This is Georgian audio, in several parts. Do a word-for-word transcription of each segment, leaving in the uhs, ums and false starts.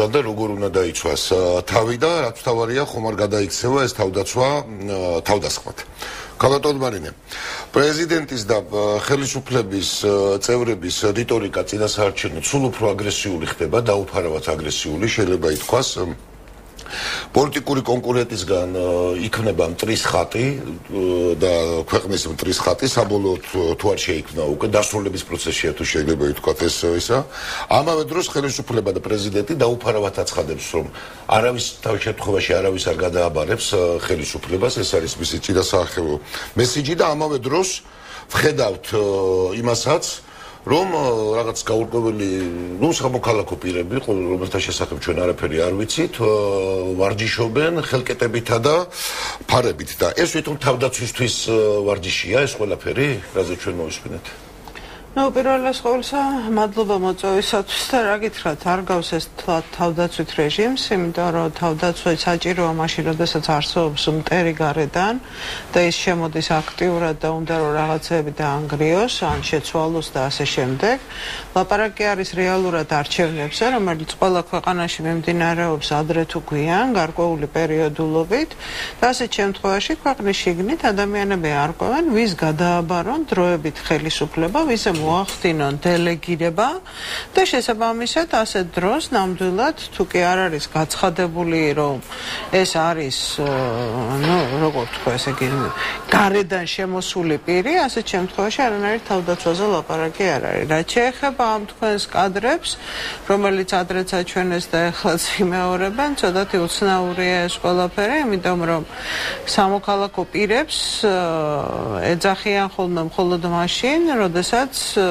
იზრდა და როგორ უნდა დაიცვას თავი და რაც თავარია ხომ არ გადაიქცევა ეს თავდაცვა თავდასხმად. Kalatomarine. Პრეზიდენტის და ხელისუფლების წევრების რიტორიკა წინასაარჩევნო სულ უფრო აგრესიული ხდება, დაუფარავად აგრესიული, შეიძლება ითქვას. პოლიტიკური კონკურენტისგან იქნება მტრის ხატი და ქვეყნის მტრის ხატი საბოლოოდ თუ არ შეიქმნა უკვე დასრულების პროცესშია თუ შეიძლება ითქვათ ეს ისა. ამავე დროს ხელისუფლება და პრეზიდენტი დაუფარავად აცხადებს, რომ არავის თავის შემთხვევაში არავის არ გადააბარებს ხელისუფლებას, ეს არის მისი წინასაარჩევნო მესიჯი და ამავე დროს ვხედავთ იმასაც რომ რაღაც გაურკვეველი ნუ სამოქალაქო პირები, რომელთა შესახებ ჩვენ არაფერი არ ვიცით, ვარჯიშობენ ხელკეტებითა და ფარებით და ეს თვითონ თავდაცვისთვის ვარჯიშია ეს ყველაფერი, რაზე ჩვენ მოვისმინეთ. No, პირველას ყოვლისა, მადლობა მოწვევისათვის და რა გითხრათ, არ გავს ეს თავდაცვით რეჟიმს, იმიტომ რომ თავდაცვა საჭიროა მაშინ, როდესაც არსებობს მტერი გარედან და ის შემოდის აქტიურად და უნდა რომ რაღაცები დაანგრიოს, ან შეცვალოს და ასე შემდეგ. ლაპარაკი არის რეალურად არჩევნებზე, რომელიც ყველა ქვეყანაში მიმდინარეობს ადრე თუ გვიან, გარკვეული პერიოდულობით და ასეთ შემთხვევაში ქვეყნის შიგნით ადამიანები არკვევენ, ვის გადააბარონ დროებით ხელისუფლება, ვისე მოახდინონ დელეგირება და შესაბამისად ასეთ დროს ნამდვილად თუ კი არ არის გაცხადებული რომ ეს არის ნუ როგორ თქვა ესე იგი გარედან შემოსული პირი ასეთ შემთხვევაში არანაირი თავდაცვაზე ლაპარაკი არ არის. რაც შეეხება ამ თქვენს კადრებს რომელიც ადრეც აჩვენეს და ეხლაც იმეორებენ ცოტათი უცნაურია ეს ყველაფერი იმიტომ რომ სამოქალაქო პირებს ეძახიან ხოლმე მხოლოდ მაშინ როდესაც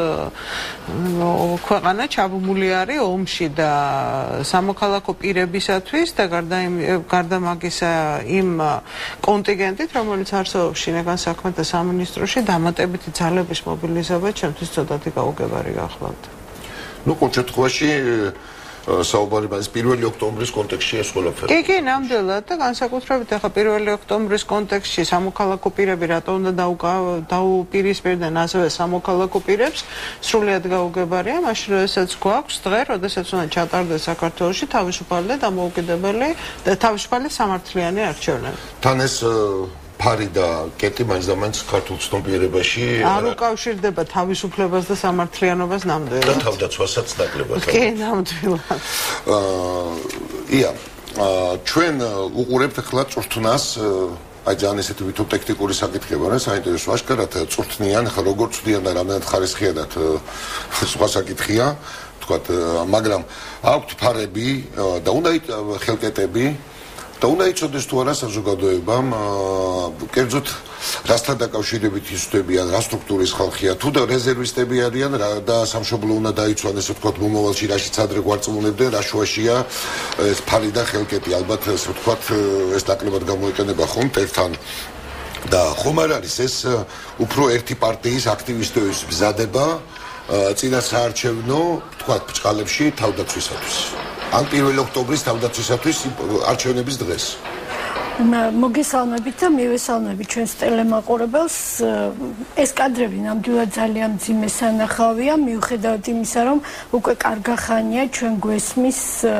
ქვეყანა ჩაბმული არის ომში და სამოქალაქო პირებისათვის და გარდა იმ გარდა მაგისა იმ კონტინგენტით რომელიც არსებობს შინაგან საქმეთა სამინისტროში დამატებითი ძალების მობილიზება ჩემთვის ცოტათი გაუგებარი გახლავთ. Ну, კონკრეტ შემთხვევაში საუბარი არის პირველი ოქტომბრის კონტექსტში ეს ყველაფერი. კი, კი, ნამდვილად და განსაკუთრებით ახლა პირველი ოქტომბრის კონტექსტში სამოქალაქო პირები რატო უნდა დაუპირისპირდნენ ასევე სამოქალაქო პირებს სრულიად გაუგებარია, მაშინ როდესაც გვაქვს დღე, როდესაც უნდა ჩატარდეს საქართველოში თავისუფალი და დამოუკიდებელი და თავისუფალი სამართლიანი არჩევნები. თან ეს ფარი და კეტი მაინც და მაინც ქართულ ცნობიერებაში არ უკავშირდება თავისუფლებას და სამართლიანობას ნამდვილად. და თავდაცვასაც ნაკლებად. კი, ნამდვილად. ია, ჩვენ უყურებთ ახლა წვრთნას აი ძალიან ესეთი ვითომ ტექტიკური საკითხება რა საინტერესო აშკარად წვრთნიან ახლა როგორ წვდიან და რამდენად ხარისხიანად სხვა საკითხია თქვათ მაგრამ აქვთ ფარები და უნდა ხელკეტები და უნდა იცოდეს თუ არა საზოგადოებამ კერძოდ რასთან დაკავშირებით ისვდებიან რა სტრუქტურის ხალხია თუ და რეზერვისტები არიან და სამშობლო უნდა დაიცვან ესე ვთქვათ მომავალში რაშიც ადრე გვარწმუნებდნენ რა შუაშია ეს ფარი და ხელკეტი ალბათ ესე ვთქვათ ეს ნაკლებად გამოიყენება ხომ ტერთან და ხომ არ არის ეს უფრო ერთი პარტიის აქტივისტების მზადება წინასაარჩევნო ვთქვათ ბჭყალებში თავდაცვისათვის ან პირველი ოქტომბრის თავდაცვისათვის არჩევნების დღეს. მოგესალმებით და მივესალმებით ჩვენს ტელემაყურებელს. ეს კადრები ნამდვილად ძალიან მძიმე სანახავია, მიუხედავად იმისა, რომ უკვე კარგახანია ჩვენ გვესმის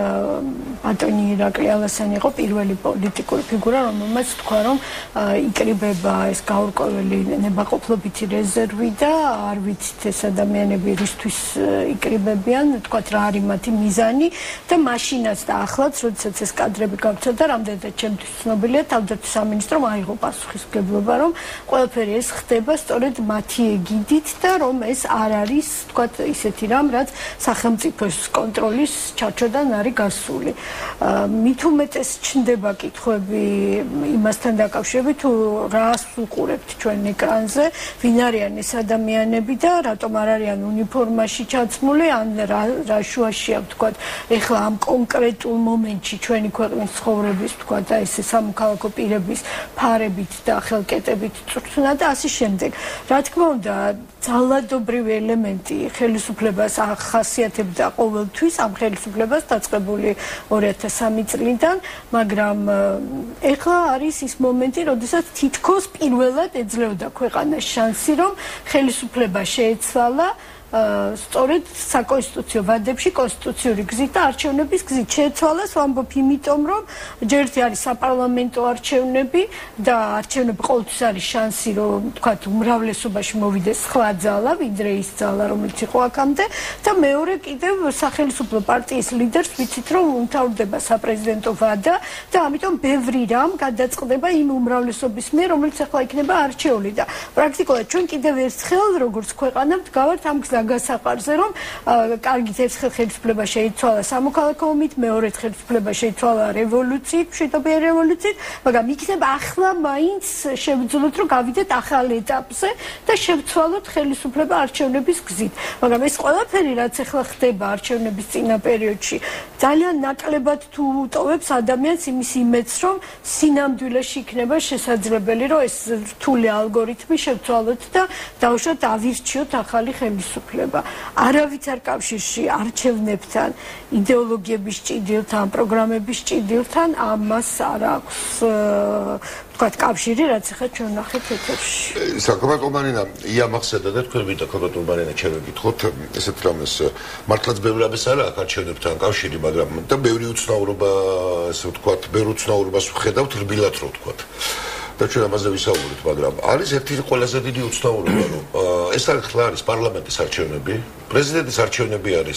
ბატონი ირაკლი ალასანი იყო პირველი პოლიტიკური ფიგურა, რომელმაც თქვა, რომ იკრიბება ეს გაურკვეველი ნებაყოფლობითი რეზერვი და არ ვიცით ეს ადამიანები რისთვის იკრიბებიან, თქვათ რა არის მათი მიზანი და მაშინაც და ახლაც, როდესაც ეს კადრები გავცადდა, რამდენადაც ჩემთვის ცნობილია თავდაცვის სამინისტრომ აიღო პასუხისმგებლობა, რომ ყველაფერი ეს ხდება სწორედ მათი ეგიდით და რომ ეს არ არის, თქვათ, ისეთი რამ, რაც სახელმწიფოს კონტროლის ჩარჩოდან არის გასული. მით უმეტეს ჩნდება კითხვები იმასთან დაკავშირებით, თუ რას უყურებთ ჩვენ ეკრანზე, ვინ არიან ეს ადამიანები და რატომ არ არიან უნიფორმაში ჩაცმული, ან რა შუაშია, თქვათ, ეხლა ამ კონკრეტულ მომენტში ჩვენი ქვეყნის ცხოვრების, თქვათ, და ეს სამოქალაქო პირების ფარებით და ხელკეტებით წვრთნა და ასე შემდეგ. რა თქმა უნდა, ძალადობრივი ელემენტი ხელისუფლებას ახასიათებდა ყოველთვის, ამ ხელისუფლებას დაწყებული ორი ათას სამი წლიდან, მაგრამ ეხლა არის ის მომენტი, როდესაც თითქოს პირველად ეძლეოდა ქვეყანას შანსი, რომ ხელისუფლება შეეცვალა სწორედ საკონსტიტუციო ვადებში კონსტიტუციური გზით და არჩევნების გზით შეცვალეს ვამბობ იმიტომ რომ ჯერ ერთი არის საპარლამენტო არჩევნები და არჩევნები ყოველთვის არის შანსი რომ თქვათ უმრავლესობაში მოვიდეს სხვა ძალა ვიდრე ის ძალა რომელიც იყო აქამდე და მეორე კიდევ სახელმწიფო პარტიის ლიდერს ვიცით რომ უმთავრდება საპრეზიდენტო ვადა და ამიტომ ბევრი რამ გადაწყდება იმ უმრავლესობის მიერ რომელიც ახლა იქნება არჩეული და პრაქტიკულად ჩვენ კიდევ ერთხელ როგორც ქვეყანა ვდგავართ ამ გასაყარზე რომ კარგით ერთხელ ხელისუფლება შეიცვალა სამოქალაქო ომით მეორედ ხელისუფლება შეიცვალა რევოლუციით მშვიდობიანი რევოლუციით მაგრამ იქნება ახლა მაინც შევძლებთ რომ გავიდეთ ახალ ეტაპზე და შევცვალოთ ხელისუფლება არჩევნების გზით მაგრამ ეს ყველაფერი რაც ახლა ხდება არჩევნების წინა პერიოდში ძალიან ნაკლებად თუ უტოვებს ადამიანს იმის იმედს რომ სინამდვილეში იქნება შესაძლებელი რომ ეს რთული ალგორითმი შევცვალოთ და დავუშვათ ავირჩიოთ ახალი ხელისუფლება არავით არ კავშირში არჩევნებთან იდეოლოგიების ჭიდილთან პროგრამების ჭიდილთან ამას არ აქვს თქვათ კავშირი რაც ახლა ჩვენ ნახეთ ეთერში საკმაოდ მარინა იამახსედა და თქვენ ვიტა საკმაოდ მარინა შევეკითხოთ ესეთ რამეს მართლაც ბევრი რამეს არა აქ არჩევნებთან კავშირი მაგრამ და ბევრი უცნაურობა ესე ვთქვათ ბევრი უცნაურობას ვხედავთ რბილად რო ვთქვათ და ჩვენ ამაზე ვისაუბრეთ, მაგრამ არის ერთი ყველაზე დიდი უცნაურობა, რომ ეს არის ხლა არის პარლამენტის არჩევნები, პრეზიდენტის არჩევნები არის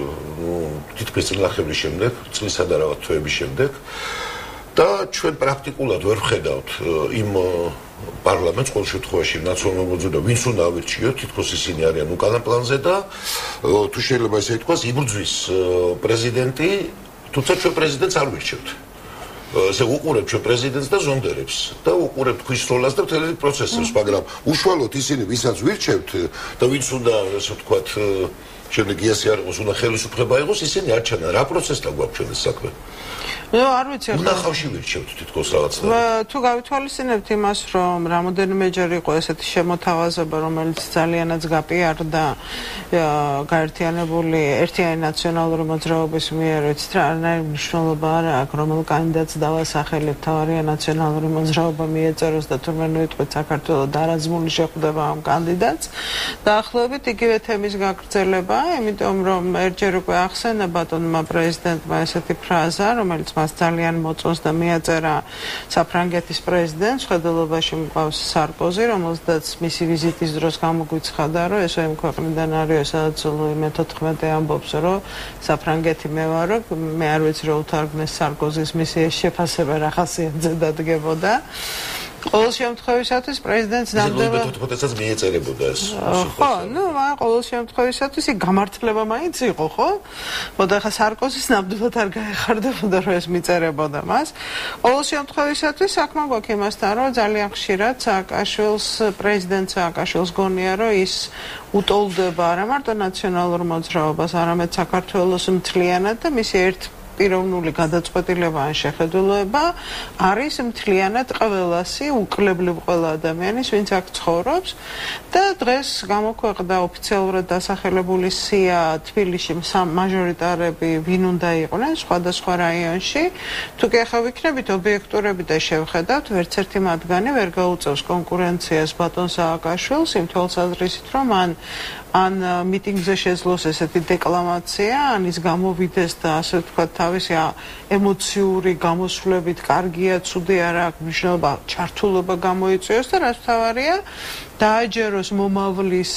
თითქმის წელნახევრის შემდეგ, წლისა და რაღაც თვეების შემდეგ და ჩვენ პრაქტიკულად ვერ ვხედავთ იმ პარლამენტს ყოველ შემთხვევაში ნაციონალურ მოძრაობა ვინც უნდა ავირჩიოთ, თითქოს ისინი არიან უკანა პლანზე და თუ შეიძლება ესე ითქვას, იბრძვის პრეზიდენტი, თუმცა ჩვენ პრეზიდენტს არ ვირჩევთ. ესე უყურებთ ჩვენ პრეზიდენტს და ზონდერებს და უყურებთ ქვის როლას და მთელი პროცესებს, მაგრამ უშუალოდ ისინი ვისაც ვირჩევთ და ვინც უნდა ასე ვთქვათ შემდეგ იასი არ იყოს, უნდა ხელისუფლება იყოს, ისინი არ ჩანა. რა პროცესთან გვაქვს ჩვენ ეს საქმე? ნუ არ ვიცი ახლა. უნდა ხავში ვირჩევთ თითქოს რაღაცნაირად. თუ გავითვალისწინებთ იმას, რომ რამოდენიმეჯერ იყო ესეთი შემოთავაზება, რომელიც ძალიანაც გაპიარდა გაერთიანებული ერთიანი ნაციონალური მოძრაობის მიერ, ვიცით რა, არანაირი მნიშვნელობა არ აქვს, რომელ კანდიდატს დავასახელებ, თავარია ნაციონალური მოძრაობა მიეწეროს და თურმე ნუიტყვით საქართველოს დარაძმული შეხვდება ამ კანდიდატს. დაახლოებით იგივე თემის გაგრძელება, იმიტომ რომ ერთჯერ უკვე ახსენა ბატონმა პრეზიდენტმა ესეთი ფრაზა, რომელიც მას ძალიან მოწონს და მიაწერა საფრანგეთის პრეზიდენტს, ხედელობაში მყავს სარკოზი, რომელსაც მისი ვიზიტის დროს გამოგვიცხადა, რომ ესო იმ ქვეყნიდან არის, სადაც ლუი მეთოთხმეტე ამბობს, რომ საფრანგეთი მე ვარო, მე არ ვიცი რომ უთარგმნეს სარკოზის მისიის შეფასება რა ხასიათზე დადგებოდა. ყოველ შემთხვევისათვის პრეზიდენტს ნამდვილად თვითონაც მიეწერებოდა ეს. ხო, ნუ მაგრამ ყოველ შემთხვევისათვის ის გამართლება მაინც იყო, ხო? მოდა ხა სარკოზის ნამდვილად არ გაეხარდებოდა რომ ეს მიწერებოდა მას. ყოველ შემთხვევისათვის საქმე გვაქვს იმასთან, რომ ძალიან ხშირად სააკაშვილს პრეზიდენტ სააკაშვილს გონია, რომ ის უტოლდება არა მარტო ნაციონალურ მოძრაობას, არამედ საქართველოს მთლიანად და მისი ერთ პიროვნული გადაწყვეტილება ან შეხედულება არის მთლიანად ყველასი, უკლებლივ ყველა ადამიანის, ვინც აქ ცხოვრობს და დღეს გამოქვეყნდა ოფიციალურად დასახელებული სია თბილისში მაჟორიტარები ვინ უნდა იყვნენ სხვადასხვა რაიონში. თუ კი ახლა ვიქნებით ობიექტურები და შევხედავთ, ვერც ერთი მათგანი ვერ გაუწევს კონკურენციას ბატონ სააკაშვილს იმ თვალსაზრისით, რომ ან ან მიტინგზე შეძლოს ესეთი დეკლამაცია, ან ის გამოვიდეს და ასე ვთქვათ თავისი ემოციური გამოსვლებით კარგია, ცუდი არა აქვს მნიშვნელობა, ჩართულობა გამოიწვიოს და რაც თავარია დააჯეროს მომავლის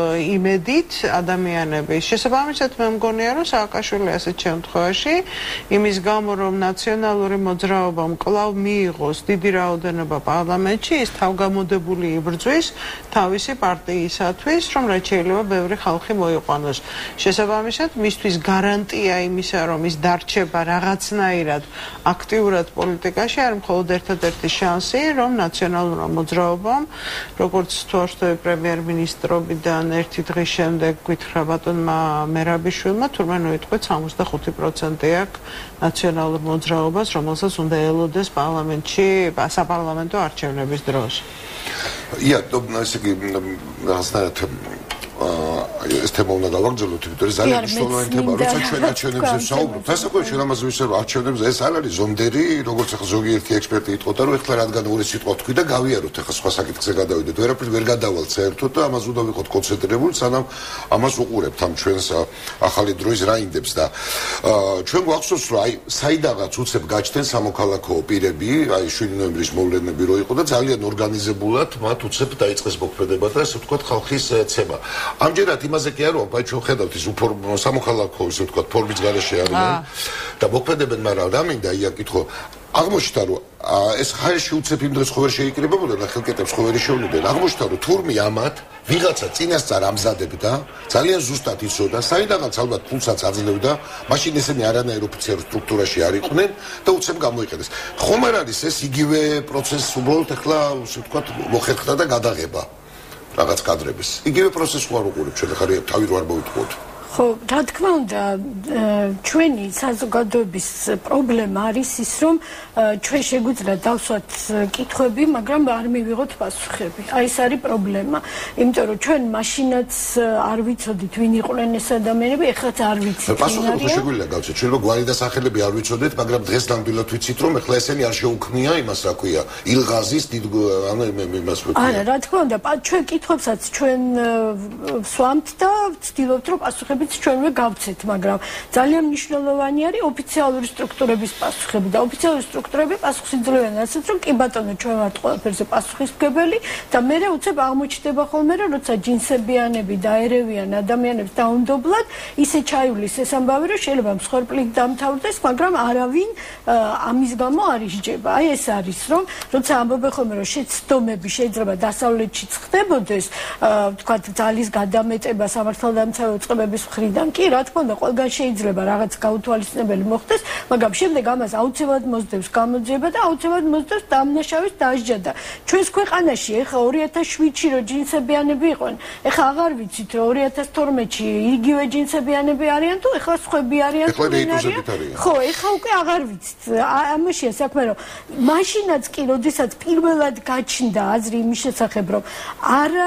იმედით ადამიანების. შესაბამისად მე მგონია, რომ სააკაშვილი ასეთ შემთხვევაში იმის გამო, რომ ნაციონალური მოძრაობამ კვლავ მიიღოს დიდი რაოდენობა პარლამენტში, ის თავგამოდებული იბრძვის თავისი პარტიისათვის, რომ რაც შეიძლება ბევრი ხალხი მოიყვანოს. შესაბამისად, მისთვის გარანტია იმისა, რომ ის დარჩება რაღაცნაირად აქტიურად პოლიტიკაში, არ მხოლოდ ერთადერთი შანსი, რომ ნაციონალურმა მოძრაობამ, როგორც თორსტოი პრემიერ-მინისტრობიდან ერთი დღის შემდეგ გითხრა ბატონმა მერაბიშვილმა, თურმე ნუიტყვით სამოცდახუთი პროცენტი აქვს ნაციონალურ მოძრაობას, რომელსაც უნდა ელოდეს პარლამენტში, საპარლამენტო არჩევნების დროს. Ja, to, no, jest taki, no, ეს თემა უნდა გავაგრძელოთ, იმიტომ რომ ძალიან მნიშვნელოვანი თემაა, როცა ჩვენ არჩევნებზე ვსაუბრობთ. ასაკობრივ ჩვენ ამაზე ვისაუბრობთ, არჩევნებზე ეს არ არის ზონდერი, როგორც ახლა ზოგიერთი ექსპერტი იტყოდა, რომ ეხლა რადგან ორი სიტყვა თქვი და გავიაროთ, ახლა სხვა საკითხზე გადავიდეთ. ვერაფერ ვერ გადავალთ საერთოდ და ამაზე უნდა ვიყოთ კონცენტრირებული, სანამ ამას უყურებთ ამ ჩვენს ახალი დროის რაინდებს და ჩვენ გვახსოვს, რომ აი საიდანაც უცებ გაჩნდნენ სამოქალაქო პირები, აი შვიდი ნოემბრის მოვლენები რო იყო და ძალიან ორგანიზებულად მათ უცებ დაიწყეს მოქმედება და ასე ვთქვათ ხალხის ცემა. ამჯერად იმაზე კი არ ვარ, ჩვენ ხედავთ ის უფრო სამოქალაქო ისე ვთქვათ ფორმის გარეშე არიან და მოქმედებენ, მაგრამ რა მინდა იაკითხო აღმოჩნდა რომ ეს ხარში უცებ იმ დროს ხო ვერ შეიკრიბებოდა და ხელკეთებს ხო ვერ შეუნებდნენ. აღმოჩნდა რომ თურმე ამათ ვიღაცა წინასწარ ამზადებდა, ძალიან ზუსტად იცოდა, საიდანაც ალბათ ფულსაც აძლევდა, მაშინ ესენი არანაირ ოფიციალურ სტრუქტურაში არ იყვნენ და უცებ გამოიყენეს. ხომ არ არის ეს იგივე პროცესი უბრალოდ ახლა ისე ვთქვათ მოხერხდა და გადაღება რაღაც კადრების. იგივე პროცესი ვარ უყურებ ჩვენ ახლა თავი რო არ მოვიტყუოთ. ხო, რა თქმა უნდა, ჩვენი საზოგადოების პრობლემა არის ის, რომ ჩვენ შეგვიძლია დავსვათ კითხვები, მაგრამ არ მივიღოთ პასუხები. აი ეს არის პრობლემა. იმიტომ რომ ჩვენ მაშინაც არ ვიცოდით, ვინ იყვნენ ეს ადამიანები, ეხლაც არ ვიცით. პასუხები ხო შეგვიძლია გავცეთ. ჩვენ გვარი და სახელები არ ვიცოდეთ, მაგრამ დღეს ნამდვილად ვიცით, რომ ეხლა ესენი არ შეუქმნია იმას, რა ქვია, ილღაზის დიდ ანუ იმას ვიქნა. არა, რა თქმა უნდა, ჩვენ კითხვებსაც ჩვენ ვსვამთ და ვცდილობთ, რომ პასუხები ჩვენვე გავცეთ, მაგრამ ძალიან მნიშვნელოვანი არის ოფიციალური სტრუქტურების პასუხები და ოფიციალური სტრუქტურები პასუხს იძლევენ ასეთ, რომ კი ბატონო, ჩვენ ვართ ყველაფერზე პასუხისმგებელი და მერე უცებ აღმოჩნდება ხოლმე, რომ როცა ჯინსებიანები დაერევიან ადამიანებს დაუნდობლად, ისე ჩაივლის ეს ამბავი, რომ შეიძლება მსხვერპლით დამთავრდეს, მაგრამ არავინ ამის გამო არ ისჯება. აი ეს არის, რომ როცა ამბობენ ხოლმე, რომ შეცდომები შეიძლება დასავლეთშიც ხდებოდეს, ვთქვათ, ძალის გადამეტება სამართალდამცავი უწყებების მხრიდან კი, რა თქმა უნდა, ყველგან შეიძლება რაღაც გაუთვალისწინებელი მოხდეს, მაგრამ შემდეგ ამას აუცილებლად მოსდევს გამოძიება და აუცილებლად მოსდევს დამნაშავის დასჯა და ჩვენს ქვეყანაში ეხლა ორი ათას შვიდში რო ჯინსებიანები იყვნენ, ეხლა აღარ ვიცით, რომ ორი ათას თორმეტში იგივე ჯინსებიანები არიან თუ ეხლა სხვები არიან თუ ვინ არიან. ხო, ეხლა უკვე აღარ ვიცით. ამაშია საქმე, რომ მაშინაც კი, როდესაც პირველად გაჩნდა აზრი იმის შესახებ, რომ არა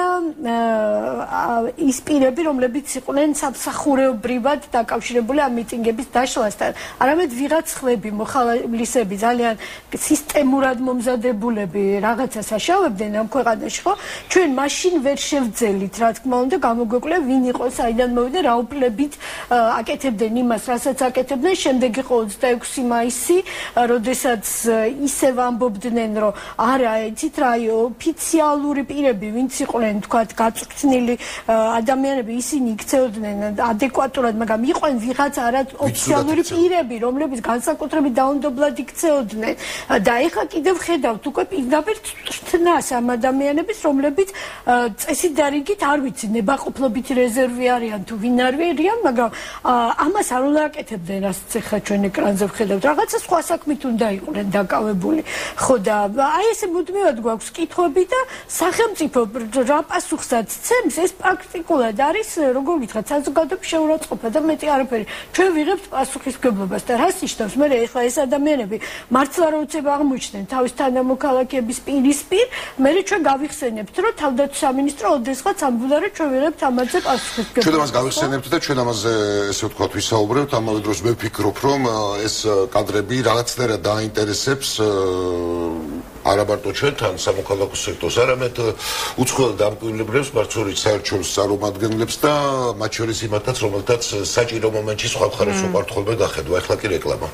ის პირები, რომლებიც იყვნენ სამსახურეობრივად დაკავშირებული ამ მიტინგების დაშლასთან, არამედ ვიღაც ხლები, მოხალისები, ძალიან სისტემურად მომზადებულები რაღაცას აშავებდნენ ამ ქვეყანაში, ხო? ჩვენ მაშინ ვერ შევძელით, რა თქმა უნდა, გამოგვეკლია ვინ იყო, საიდან მოვიდა, რა უფლებით აკეთებდნენ იმას, რასაც აკეთებდნენ. შემდეგ იყო ოცდაექვსი მაისი, როდესაც ისევ ამბობდნენ, რომ არა, იცით რა, ოფიციალური პირები, ვინც იყვნენ, თქვათ, გაწვრთნილი ადამიანები, ისინი იქცეოდნენ ადეკვატურად, მაგრამ იყვნენ ვიღაც არა ოფიციალური პირები, რომლებიც განსაკუთრებით დაუნდობლად იქცეოდნენ და ეხლა კიდევ ხედავთ უკვე პირდაპირ წვრთნას ამ ადამიანების, რომლებიც წესით და რიგით არ ვიცი, ნებაყოფლობით რეზერვი არიან თუ ვინ არიან, მაგრამ ამას არ უნდა აკეთებდნენ, რასაც ეხლა ჩვენ ეკრანზე ვხედავთ. რაღაცა სხვა საქმით უნდა იყვნენ დაკავებული. ხო და აი ესე მუდმივად გვაქვს კითხვები და სახელმწიფო რა პასუხსაც ცემს, ეს პრაქტიკულად არის, როგორ გითხრათ, საზოგადოების შეურაცხყოფა და მეტი არაფერი. ჩვენ ვიღებთ პასუხისმგებლობას და რას ნიშნავს? მე ეხლა ეს ადამიანები მართლა რო უცებ აღმოჩნდნენ თავის თანამოქალაქეების პირისპირ, მე ჩვენ გავიხსენებთ, რომ თავდაცვის სამინისტრო ოდესღაც ამბობდა, რომ ჩვენ ვიღებთ ამაზე პასუხისმგებლობას. ჩვენ ამას გავიხსენებთ და ჩვენ ამაზე ესე ვთქვათ ვისაუბრებთ, ამავე დროს მე ვფიქრობ, რომ ეს კადრები რაღაცნაირად დაინტერესებს არა მარტო ჩვენთან სამოქალაქო სექტორს, არამედ უცხოელ დამკვირვებლებს, მარცვლის საერთაშორისო წარმომადგენლებს და მათ შორის იმათაც, რომელთაც საჭირო მომენტში სხვა მხარეს უყვართ ხოლმე გახედვა. ეხლა კი რეკლამა.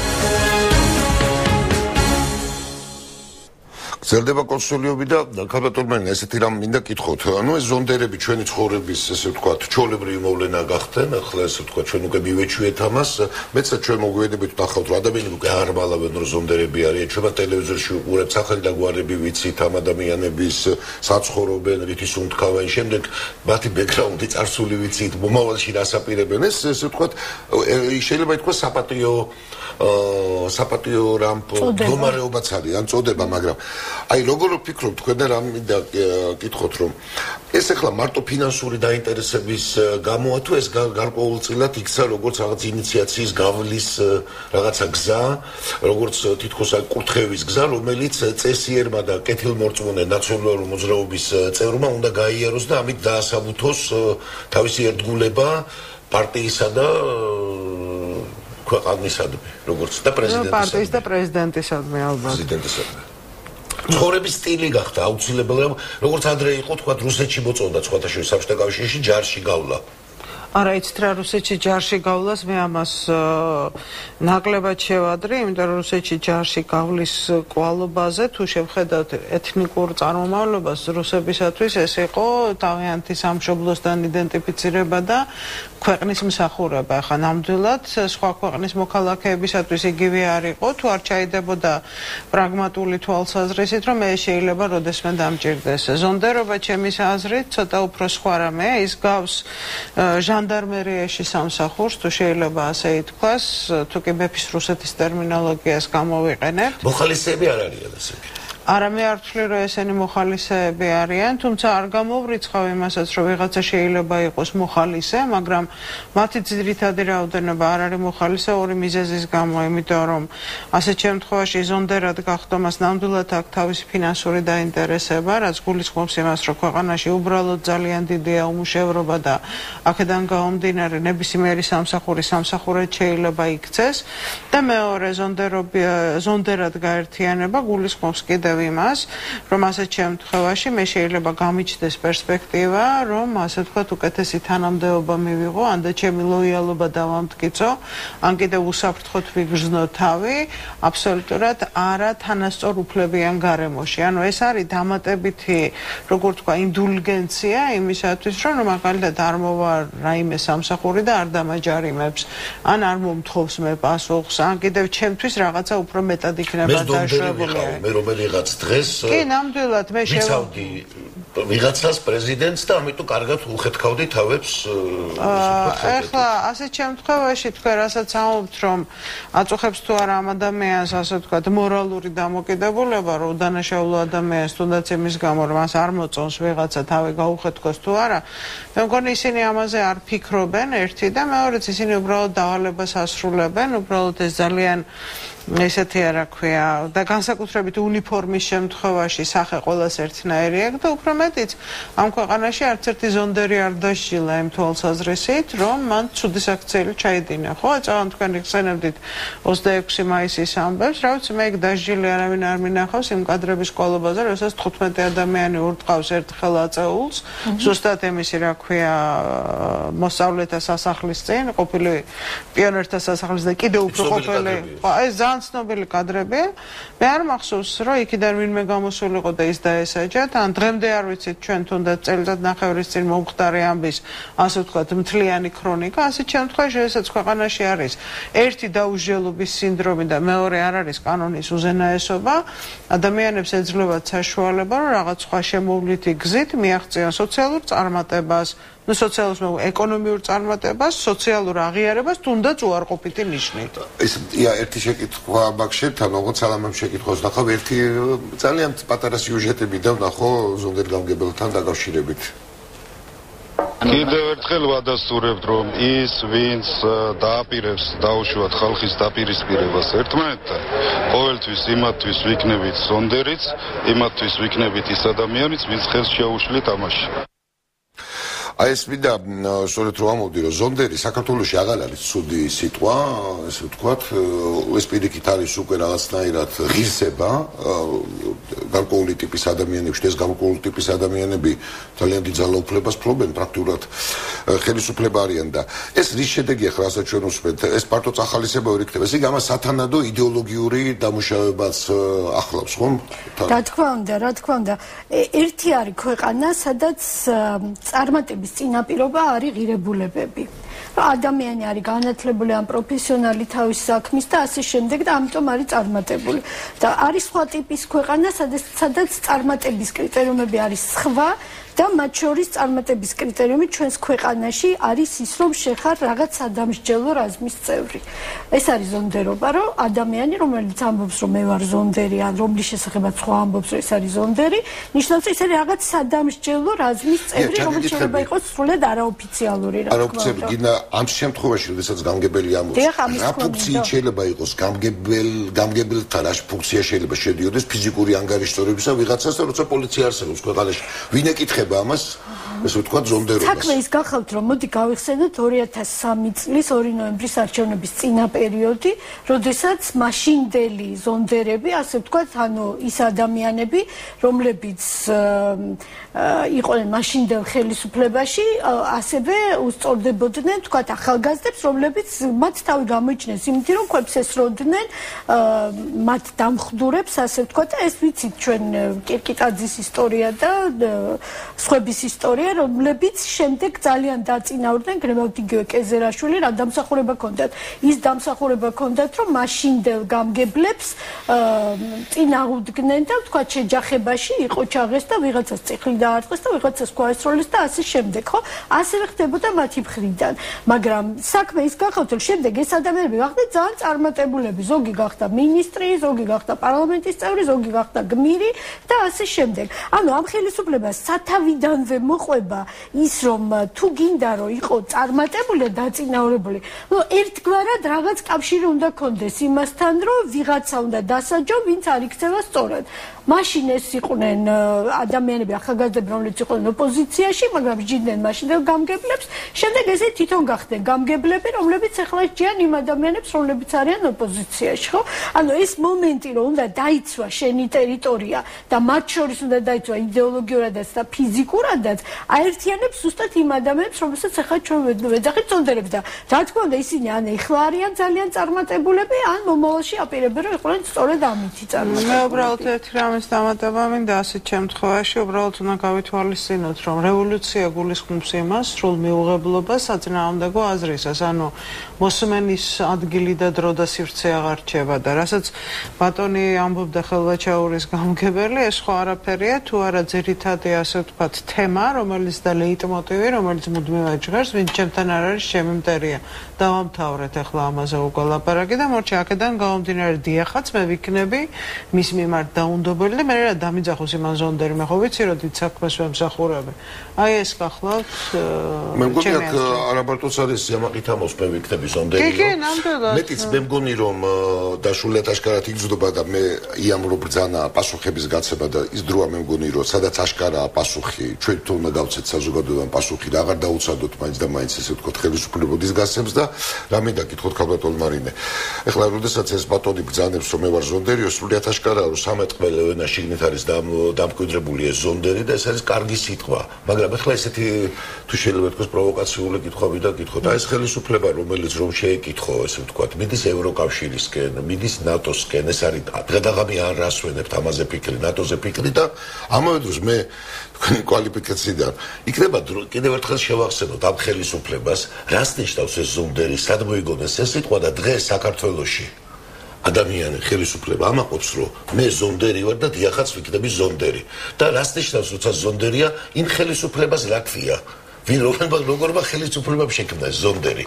გრძელდება კონსოლიობი და ქალბატონებია ესეთი რამ მინდა კითხოთ. ანუ ეს ზონდერები ჩვენი ცხოვრების, ესე ვთქვათ, ჩვეულებრივი მოვლენა გახდნენ, ახლა ესე ვთქვათ, ჩვენ უკვე მივეჩვიეთ ამას. მეც ჩვენ მოგვიედებით ნახავთ, რომ ადამიანები უკვე არ მალავენ, რომ ზონდერები არიან. ჩვენ ტელევიზორში უყურებთ სახელი და გვარები ვიცით ამ ადამიანების საცხოვრობენ, რითი სუნთქავენ, შემდეგ მათი ბექგრაუნდი წარსული ვიცით, მომავალში რას აპირებენ. ეს ესე ვთქვათ, შეიძლება ითქვას საპატიო საპატიო რამ მდგომარეობაც არის, ან წოდება, მაგრამ აი როგორ ვფიქრობ თქვენ და რა მინდა გითხოთ რომ ეს ახლა მარტო ფინანსური დაინტერესების გამოა თუ ეს გარკვეულწილად იქცა როგორც რაღაც ინიციაციის გავლის რაღაცა გზა როგორც თითქოს აი კურთხევის გზა რომელიც წესიერმა და კეთილმორწმუნე ნაციონალური მოძრაობის წევრმა უნდა გაიაროს და ამით დაასაბუთოს თავისი ერთგულება პარტიისა და ქვეყანისადმი როგორც და პრეზიდენტისადმი პარტიის და პრეზიდენტისადმი ალბათ პრეზიდენტისადმი ცხოვრების სტილი გახდა აუცილებელი როგორც ადრე იყო თქვა რუსეთში მოწონდა სხვათა შორის საბჭოთა კავშირში ჯარში გავლა არა იცით რა რუსეთში ჯარში გავლას მე ამას ნაკლებად შევადრი იმიტომ რომ რუსეთში ჯარში გავლის კვალობაზე თუ შევხედავთ ეთნიკურ წარმომავლობას რუსებისათვის ეს იყო თავიანთი სამშობლოსთან იდენტიფიცირება და ქვეყნის მსახურება ახლა ნამდვილად სხვა ქვეყნის მოქალაქეებისათვის იგივე არ იყო თუ არ ჩაიდებოდა პრაგმატული თვალსაზრისით რომ ეს შეიძლება როდესმე დამჭირდეს ზონდერობა ჩემის აზრით ცოტა უფრო სხვა რამე ის გავს ჟანდარმერიაში სამსახურს თუ შეიძლება ასე ითქვას თუ კი მეფის რუსეთის ტერმინოლოგიას გამოვიყენებთ მოხალისეები არ არიან ესე არა მე არ ვთვლი რომ ესენი მოხალისეები არიან თუმცა არ გამოვრიცხავ იმასაც რომ ვიღაცა შეიძლება იყოს მოხალისე მაგრამ მათი ძირითადი რაოდენობა არ არის მოხალისე ორი მიზეზის გამო იმიტომ რომ ასეთ შემთხვევაში ზონდერად გახდომას ნამდვილად აქვს თავისი ფინანსური დაინტერესება რაც გულისხმობს იმას რომ ქვეყანაში უბრალოდ ძალიან დიდია უმუშევრობა და აქედან გამომდინარე ნებისმიერი სამსახური სამსახურად შეიძლება იქცეს და მეორე ზონდერად გაერთიანება გულისხმობს კიდევ იმას, რომ ასეთ შემთხვევაში მე შეიძლება გამიჩნდეს პერსპექტივა, რომ ასე ვთქვათ, უკეთესი თანამდებობა მივიღო, ან და ჩემი ლოიალობა დავამტკიცო, ან კიდევ უსაფრთხოდ ვიგრძნო თავი, აბსოლუტურად არა თანასწორ უფლებიან გარემოში. ანუ ეს არის დამატებითი, როგორ თქვა, ინდულგენცია იმისათვის, რომ მაგალითად არ მოვა რაიმე სამსახური და არ დამაჯარიმებს, ან არ მომთხოვს მე პასუხს, ან კიდევ ჩემთვის რაღაცა უფრო მეტად იქნება დაშვებული. მე რომელიღაც დღეს კი ნამდვილად მე შევავდი ვიღაცას პრეზიდენტს და ამიტომ კარგად უხეთქავდი თავებს ახლა ასეთ შემთხვევაში თქვენ რასაც ამობთ რომ აწუხებს თუ არა ამ ადამიანს ასე ვთქვათ მორალური დამოკიდებულება რომ უდანაშაულო ადამიანს თუნდაც იმის გამო რომ მას არ მოწონს ვიღაცა თავი გაუხეთქოს თუ არა მე მგონი ისინი ამაზე არ ფიქრობენ ერთი და მეორეც ისინი უბრალოდ დავალებას ასრულებენ უბრალოდ ეს ძალიან ესეთი არა ქვია და განსაკუთრებით უნიფორმის შემთხვევაში სახე ყველას ერთნაირი აქვს და უფრო მეტიც ამ ქვეყანაში არც ერთი ზონდერი არ დაშილა იმ თვალსაზრისით რომ მან ცუდი საქციელი ჩაიდინა ხო წავან თქვენ იხსენებდით ოცდაექვსი მაისის ამბებს რა ვიცი მე იქ დასჯილი არავინ არ მინახავს იმ კადრების ყოლობაზე როდესაც თხუთმეტი ადამიანი ურტყავს ერთხელ აწეულს ზუსტად იმისი რა ქვია მოსწავლეთა სასახლის წინ ყოფილი პიონერთა სასახლის და კიდევ უფრო ყოფილი ეს ცნობილი კადრები მე არ მახსოვს რომ იქიდან ვინმე გამოსულიყო და ის დაესაჯათ ან დღემდე არ ვიცით ჩვენ თუნდაც წელიწად ნახევრის წინ მომხდარი ამბის ასე ვთქვათ მთლიანი ქრონიკა ასეთ შემთხვევაში ესაც ქვეყანაში არის ერთი დაუსჯელობის სინდრომი და მეორე არ არის კანონის უზენაესობა ადამიანებს ეძლევათ საშუალება რომ რაღაც სხვა შემოვლითი გზით მიაღწიონ სოციალურ წარმატებას ну социალურ ეკონომიურ წარმატებას, სოციალურ აღიარებას, თუნდაც უარყოფითი ნიშნით. ეს ია ერთი შეკითხვა მაგშებთან, როგორც ალამებს შეკითხვას ნახავ, ერთი ძალიან პატარა სიუჟეტები და ნახო ზონდერ გამგებელთან დაკავშირებით. კიდევ ერთხელ ვადასტურებთ, რომ ის, ვინც დააპირებს დაუშვათ ხალხის დაპირისპირებას ერთმანეთთან, ყოველთვის იმათთვის ვიქნებით ზონდერიც, იმათთვის ვიქნებით ის ადამიანიც, ვინც ხელს შეუშლით ამაში. აი ეს მინდა სწორედ რომ ამოვდი რომ ზონდერი საქართველოში აღარ არის ცუდი სიტყვა ესე ვთქვათ ეს პირიქით არის უკვე რაღაცნაირად ღირსება გარკვეული ტიპის ადამიანებში ეს გარკვეული ტიპის ადამიანები ძალიან დიდ ძალაუფლებას ფლობენ პრაქტიკულად ხელისუფლება არიან და ეს რის შედეგია ხო რასაც ჩვენ უსმენთ ეს პარტო წახალისება ვერ იქნება ესე იგი ამას სათანადო იდეოლოგიური დამუშავებაც ახლავს ხომ რა თქმა უნდა რა თქმა უნდა ერთი არის ქვეყანა სადაც წარმატების წინაპირობა არის ღირებულებები. ადამიანი არის განათლებული ან პროფესიონალი თავის საქმის და ასე შემდეგ და ამიტომ არის წარმატებული. და არის სხვა ტიპის ქვეყანა, სადაც სადაც წარმატების კრიტერიუმები არის სხვა და მათ შორის წარმატების კრიტერიუმი ჩვენს ქვეყანაში არის ის, რომ შეხარ რაღაც სადამსჯელო რაზმის წევრი. ეს არის ზონდერობა, რომ ადამიანი, რომელიც ამბობს, რომ მე ვარ ზონდერი, ან რომლის შესახებაც სხვა ამბობს, რომ ეს არის ზონდერი, ნიშნავს, ეს არის რაღაც სადამსჯელო რაზმის წევრი, რომელიც შეიძლება იყოს სრულად არაოფიციალური, რა თქმა უნდა. არაოფიციალური, გინდა ამ შემთხვევაში, როდესაც გამგებელი ამბობს, რა ფუნქციით შეიძლება იყოს გამგებელ, გამგებელთან რა ფუნქცია შეიძლება შედიოდეს ფიზიკური ანგარიშტორებისა ვიღაცას და როცა პოლიცია არსებობს ქვეყანაში. ვინ ეკითხება ამას? ესე ვთქვათ, ზონდერობას. საქმე ის გახავთ, რომ მოდი გავიხსენოთ ორი ათას სამი წლის ორი ნოემბრის არჩევნების წინა პერიოდი, როდესაც მაშინდელი ზონდერები, ასე ვთქვათ, ანუ ის ადამიანები, რომლებიც იყვნენ მაშინდელ ხელისუფლებაში, ასევე უსწორდებოდნენ, ვთქვათ, ახალგაზრდებს, რომლებიც მათ თავი გამოიჩინეს იმით, რომ ქვებს ესროდნენ მათ დამხდურებს, ასე ვთქვათ, და ეს ვიცით ჩვენ კირკიტაძის ისტორია და სხვების ისტორია, რომლებიც შემდეგ ძალიან დაწინაურდნენ, გნებავთ იგივე კეზერაშვილი, რა დამსახურება ჰქონდათ. ის დამსახურება ჰქონდათ, რომ მაშინდელ გამგებლებს წინ აღუდგნენ და ვთქვათ, შეჯახებაში იყო ჩაღეს და ვიღაცას წიხლი დაარტყეს და ვიღაცას გვაესროლეს და ასე შემდეგ, ხო? ასევე ხდებოდა მათი მხრიდან. მაგრამ საქმე ის გახავთ, რომ შემდეგ ეს ადამიანები გახდნენ ძალიან წარმატებულები, ზოგი გახდა მინისტრი, ზოგი გახდა პარლამენტის წევრი, ზოგი გახდა გმირი და ასე შემდეგ. ანუ ამ ხელისუფლებას სათავიდანვე მოყვება ის, რომ თუ გინდა რომ იყო წარმატებული და დაწინაურებული, ნუ ერთგვარად რაღაც კავშირი უნდა კონდეს იმასთან, რომ ვიღაცა უნდა დასაჯო, ვინც არ იქცევა სწორად. მაშინ ეს იყვნენ ადამიანები, ახალგაზრდები, რომლებიც იყვნენ ოპოზიციაში, მაგრამ ჯიდნენ მაშინდელ გამგებლებს, შემდეგ ესე თვითონ გახდნენ გამგებლები, რომლებიც ახლა ჯიან იმ ადამიანებს, რომლებიც არიან ოპოზიციაში, ხო? ანუ ეს მომენტი, რომ უნდა დაიცვა შენი ტერიტორია და მათ შორის უნდა დაიცვა იდეოლოგიურადაც და ფიზიკურადაც, აერთიანებს ზუსტად იმ ადამიანებს, რომელსაც ახლა ჩვენ ვეძახით ზონდერებს და რა თქმა უნდა, ისინი ან ეხლა არიან ძალიან წარმატებულები, ან მომავალში აპირებენ, რომ იყვნენ სწორედ ამითი წარმატებულები. მე უბრალოდ ერთი რამის დამატება მინდა ასეთ შემთხვევაში, უბრალოდ უნდა გავითვალისწინოთ, რომ რევოლუცია გულისხმობს იმას, სრულ მიუღებლობას საწინააღმდეგო აზრისას, ანუ მოსმენის ადგილი და დრო და სივრცე აღარ რჩება და რასაც ბატონი ამბობდა ხელვაჩაურის გამგებელი, ეს ხო არაფერია, თუ არა ძირითადი, ასე ვთქვათ, თემა, რომელიც და ლეიტმოტივი, რომელიც მუდმივად ჟღერს, ვინც ჩემთან არ არის, ჩემი მტერია. დავამთავრეთ ახლა ამაზე უგალაპარაკი და მორჩი აქედან გამომდინარე დიახაც მე ვიქნები მის მიმართ დაუნდობელი და მე რა დამიძახოს იმან ზონდერი, მე ხო ვიცი რომ დიდ საქმეს ვემსახურები. აი ეს გახლავთ მე მგონი აქ არაბარტოს არის ზემაყით ამოს მე ვიქნები ზონდერი. კი, კი, ნამდვილად. მეტიც მე მგონი რომ დაშულად აშკარად იგრძნობა და მე იამრო ბრძანა პასუხების გაცემა და ის დროა მე მგონი რომ სადაც აშკარაა პასუხი, ჩვენ თვითონ უნდა გავცეთ საზოგადოებამ პასუხი და აღარ დაუცადოთ მაინც და მაინც ესე ვთქვათ ხელისუფლებოდის გასცემს და რა მინდა გითხოთ ქალბატონ მარინე. ეხლა როდესაც ეს ბატონი ბრძანებს რომ მე ვარ ზონდერიო, სრულიად აშკარაა რომ სამეთყველე ენა შიგნით არის დამკვიდრებული ეს ზონდერი და ეს არის კარგი სიტყვა. მაგრამ ეხლა ესეთი თუ შეიძლება თქვას პროვოკაციული კითხვები და გითხოთ, აი ეს ხელისუფლება რომელიც რომ შეეკითხო, ესე ვთქვათ, მიდის ევროკავშირისკენ, მიდის ნატოსკენ, ეს არის დღედაღამი არ რასვენებთ ამაზე ფიქრი, ნატოზე ფიქრი და ამავე დროს მე თქვენი კვალიფიკაციიდან იქნება კიდევ ერთხელ შევახსენოთ ამ ხელისუფლებას, რას ნიშნავს ეს ზონდერი, სად მოიგონეს ეს სიტყვა და დღეს საქართველოში ადამიანი ხელისუფლება ამაყობს რომ მე ზონდერი ვარ და დიახაც ვიქნები ზონდერი და რას ნიშნავს როცა ზონდერია იმ ხელისუფლებას რა ქვია ვინ როგორმა ხელისუფლებამ შექმნა ეს ზონდერი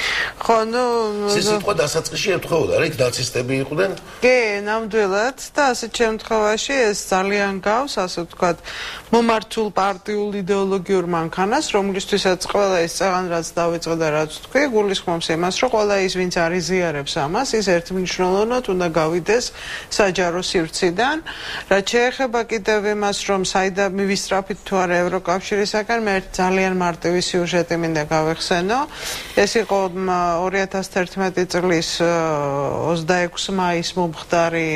ხო ნუ ეს სიტყვა დასაწყისში ეთხოვდა რა იქ ნაცისტები იყვნენ კი ნამდვილად და ასეთ შემთხვევაში ეს ძალიან გავს ასე ვთქვათ მომართულ პარტიულ იდეოლოგიურ მანქანას რომლისთვისაც ყველა ის წაღან რაც დავიწყე და რაც თქვი გულისხმობს იმას რომ ყველა ის ვინც არიზიარებს ამას ის ერთმნიშვნელოვნად უნდა გავიდეს საჯარო სივრციდან რაც შეეხება კიდევ იმას რომ საიდან მივისწრაფით თუ არა ევროკავშირისაგან მე ძალიან მარტივი სიუჟეტი მინდა გავეხსენო ეს იყო ორი ათას თერთმეტი წლის ოცდაექვსი მაისს მომხდარი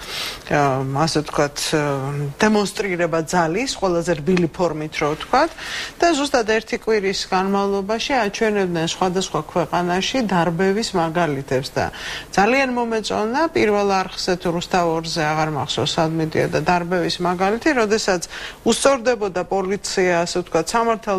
ასე ვთქვათ დემონსტრირება ძალის ყველაზე რბილი ფორმით რო ვთქვათ და ზუსტად ერთი კვირის განმავლობაში აჩვენებდნენ სხვადასხვა ქვეყანაში დარბევის მაგალითებს და ძალიან მომეწონა პირველ არხზე თუ რუსთავორზე აღარ მახსოვს სად მიდიოდა დარბევის მაგალითი როდესაც უსწორდებოდა პოლიცია ასე ვთქვათ სამართალდამრღვე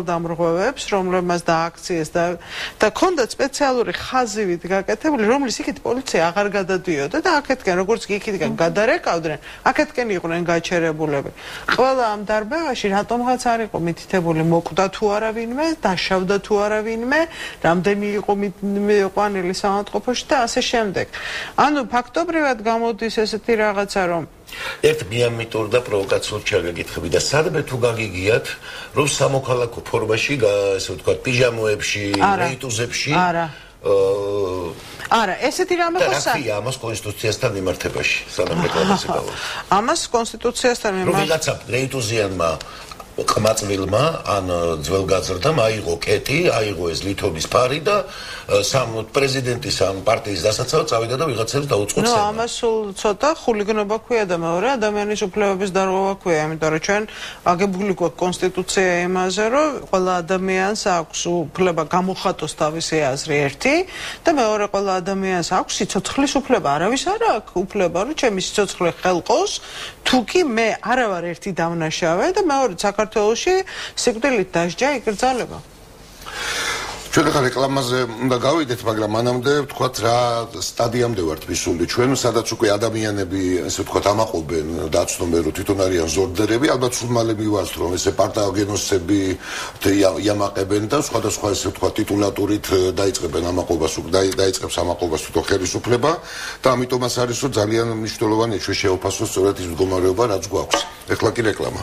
მებრძოლობებს, რომლებმაც დააქციეს და და ქონდათ სპეციალური ხაზივით გაკეთებული, რომლის იქით პოლიცია აღარ გადადიოდა და აქეთკენ როგორც კი იქიდან გადარეკავდნენ, აქეთკენ იყვნენ გაჩერებულები. ყველა ამ დარბევაში რატომღაც არ იყო მითითებული მოკვდა თუ არა ვინმე, დაშავდა თუ არა ვინმე, რამდენი იყო მიყვანილი საავადმყოფოში და ასე შემდეგ. ანუ ფაქტობრივად გამოდის ესეთი რაღაცა, რომ ერთ მიამიტურ და პროვოკაციურ ჩაგეკითხები და სადმე თუ გაგიგიათ, რომ სამოქალაქო ფორმაში, ესე ვთქვათ, პიჟამოებში, რეიტუზებში არა. არა, ესეთი რამე ხო სა. რა ამას კონსტიტუციასთან მიმართებაში, სანამ რეკლამაზე გავა. ამას კონსტიტუციასთან მიმართ. რომ ვიღაცა რეიტუზიანმა ყმაწვილმა ან ძველგაზრდამ აიღო კეტი, აიღო ეს ლითონის ფარი და სამ პრეზიდენტის ამ პარტიის დასაცავად წავიდა და ვიღაცებს დაუწყო ცემა. ნუ ამას სულ ცოტა ხულიგნობა ქვია და მეორე ადამიანის უფლებების დარღვევა ქვია, იმიტომ რომ ჩვენ აგებული გვაქვს კონსტიტუცია იმაზე, რომ ყველა ადამიანს აქვს უფლება გამოხატოს თავისი აზრი ერთი და მეორე ყველა ადამიანს აქვს სიცოცხლის უფლება. არავის არ აქვს უფლება, რომ ჩემი სიცოცხლე ხელყოს, თუ კი მე არა ვარ ერთი დამნაშავე და მეორე საქართველოში სიკვდილით დასჯა იკრძალება. ჩვენ ახლა რეკლამაზე უნდა გავიდეთ, მაგრამ მანამდე ვთქვათ რა სტადიამდე ვართ მისული ჩვენ, სადაც უკვე ადამიანები, ესე ვთქვათ, ამაყობენ დაცნობენ, რომ თვითონ არიან ზორდერები, ალბათ სულ მალე მივაძთ, რომ ესე პარტაგენოსები იამაყებენ და სხვადასხვა ესე ვთქვათ ტიტულატურით დაიწყებენ ამაყობას, დაიწყებს ამაყობას თვითონ ხელისუფლება და ამიტომაც არის რომ ძალიან მნიშვნელოვანია ჩვენ შევაფასოთ სწორედ ის მდგომარეობა, რაც გვაქვს. ეხლა კი რეკლამა.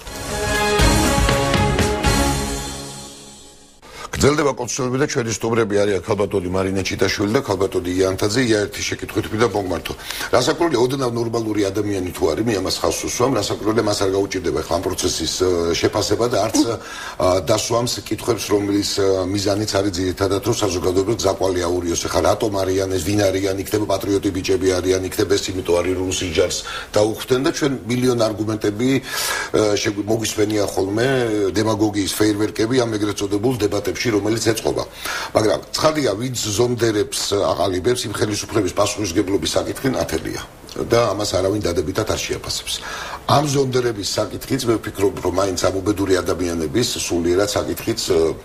გრძელდება კონსულტები და ჩვენი სტუმრები არიან ქალბატონი მარინა ჩიტაშვილი და ქალბატონი იანთაძე. ია ერთი შეკითხვით მინდა მოგმართო. რასაკვირველია, ოდნავ ნორმალური ადამიანი თუ არის, მე ამას ხალხს უსვამ, რასაკვირველია მას არ გაუჭირდება ახლა ამ პროცესის შეფასება და არც დასვამს კითხვებს, რომლის მიზანიც არის ძირითადად რომ საზოგადოებას გზაკვალი აურიოს. ახლა რატომ არიან ეს, ვინ არიან, იქნება პატრიოტი ბიჭები არიან, იქნება ეს იმიტომ არის რუსი ჯარს დაუხვდნენ და ჩვენ მილიონ არგუმენტები მოგვისმენია ხოლმე დემაგოგიის ფეირვერკები ამ ეგრეთ წოდებულ დებატებში, რომელიც ეწყობა. მაგრამ ცხადია, ვინც ზონდერებს აყალიბებს, იმ ხელისუფლების პასუხისმგებლობის საკითხი ნათელია და ამას არავინ დადებითად არ შეაფასებს. ამ ზონდერების საკითხიც მე ვფიქრობ, რომ მაინც ამ უბედური ადამიანების სულიერად საკითხიც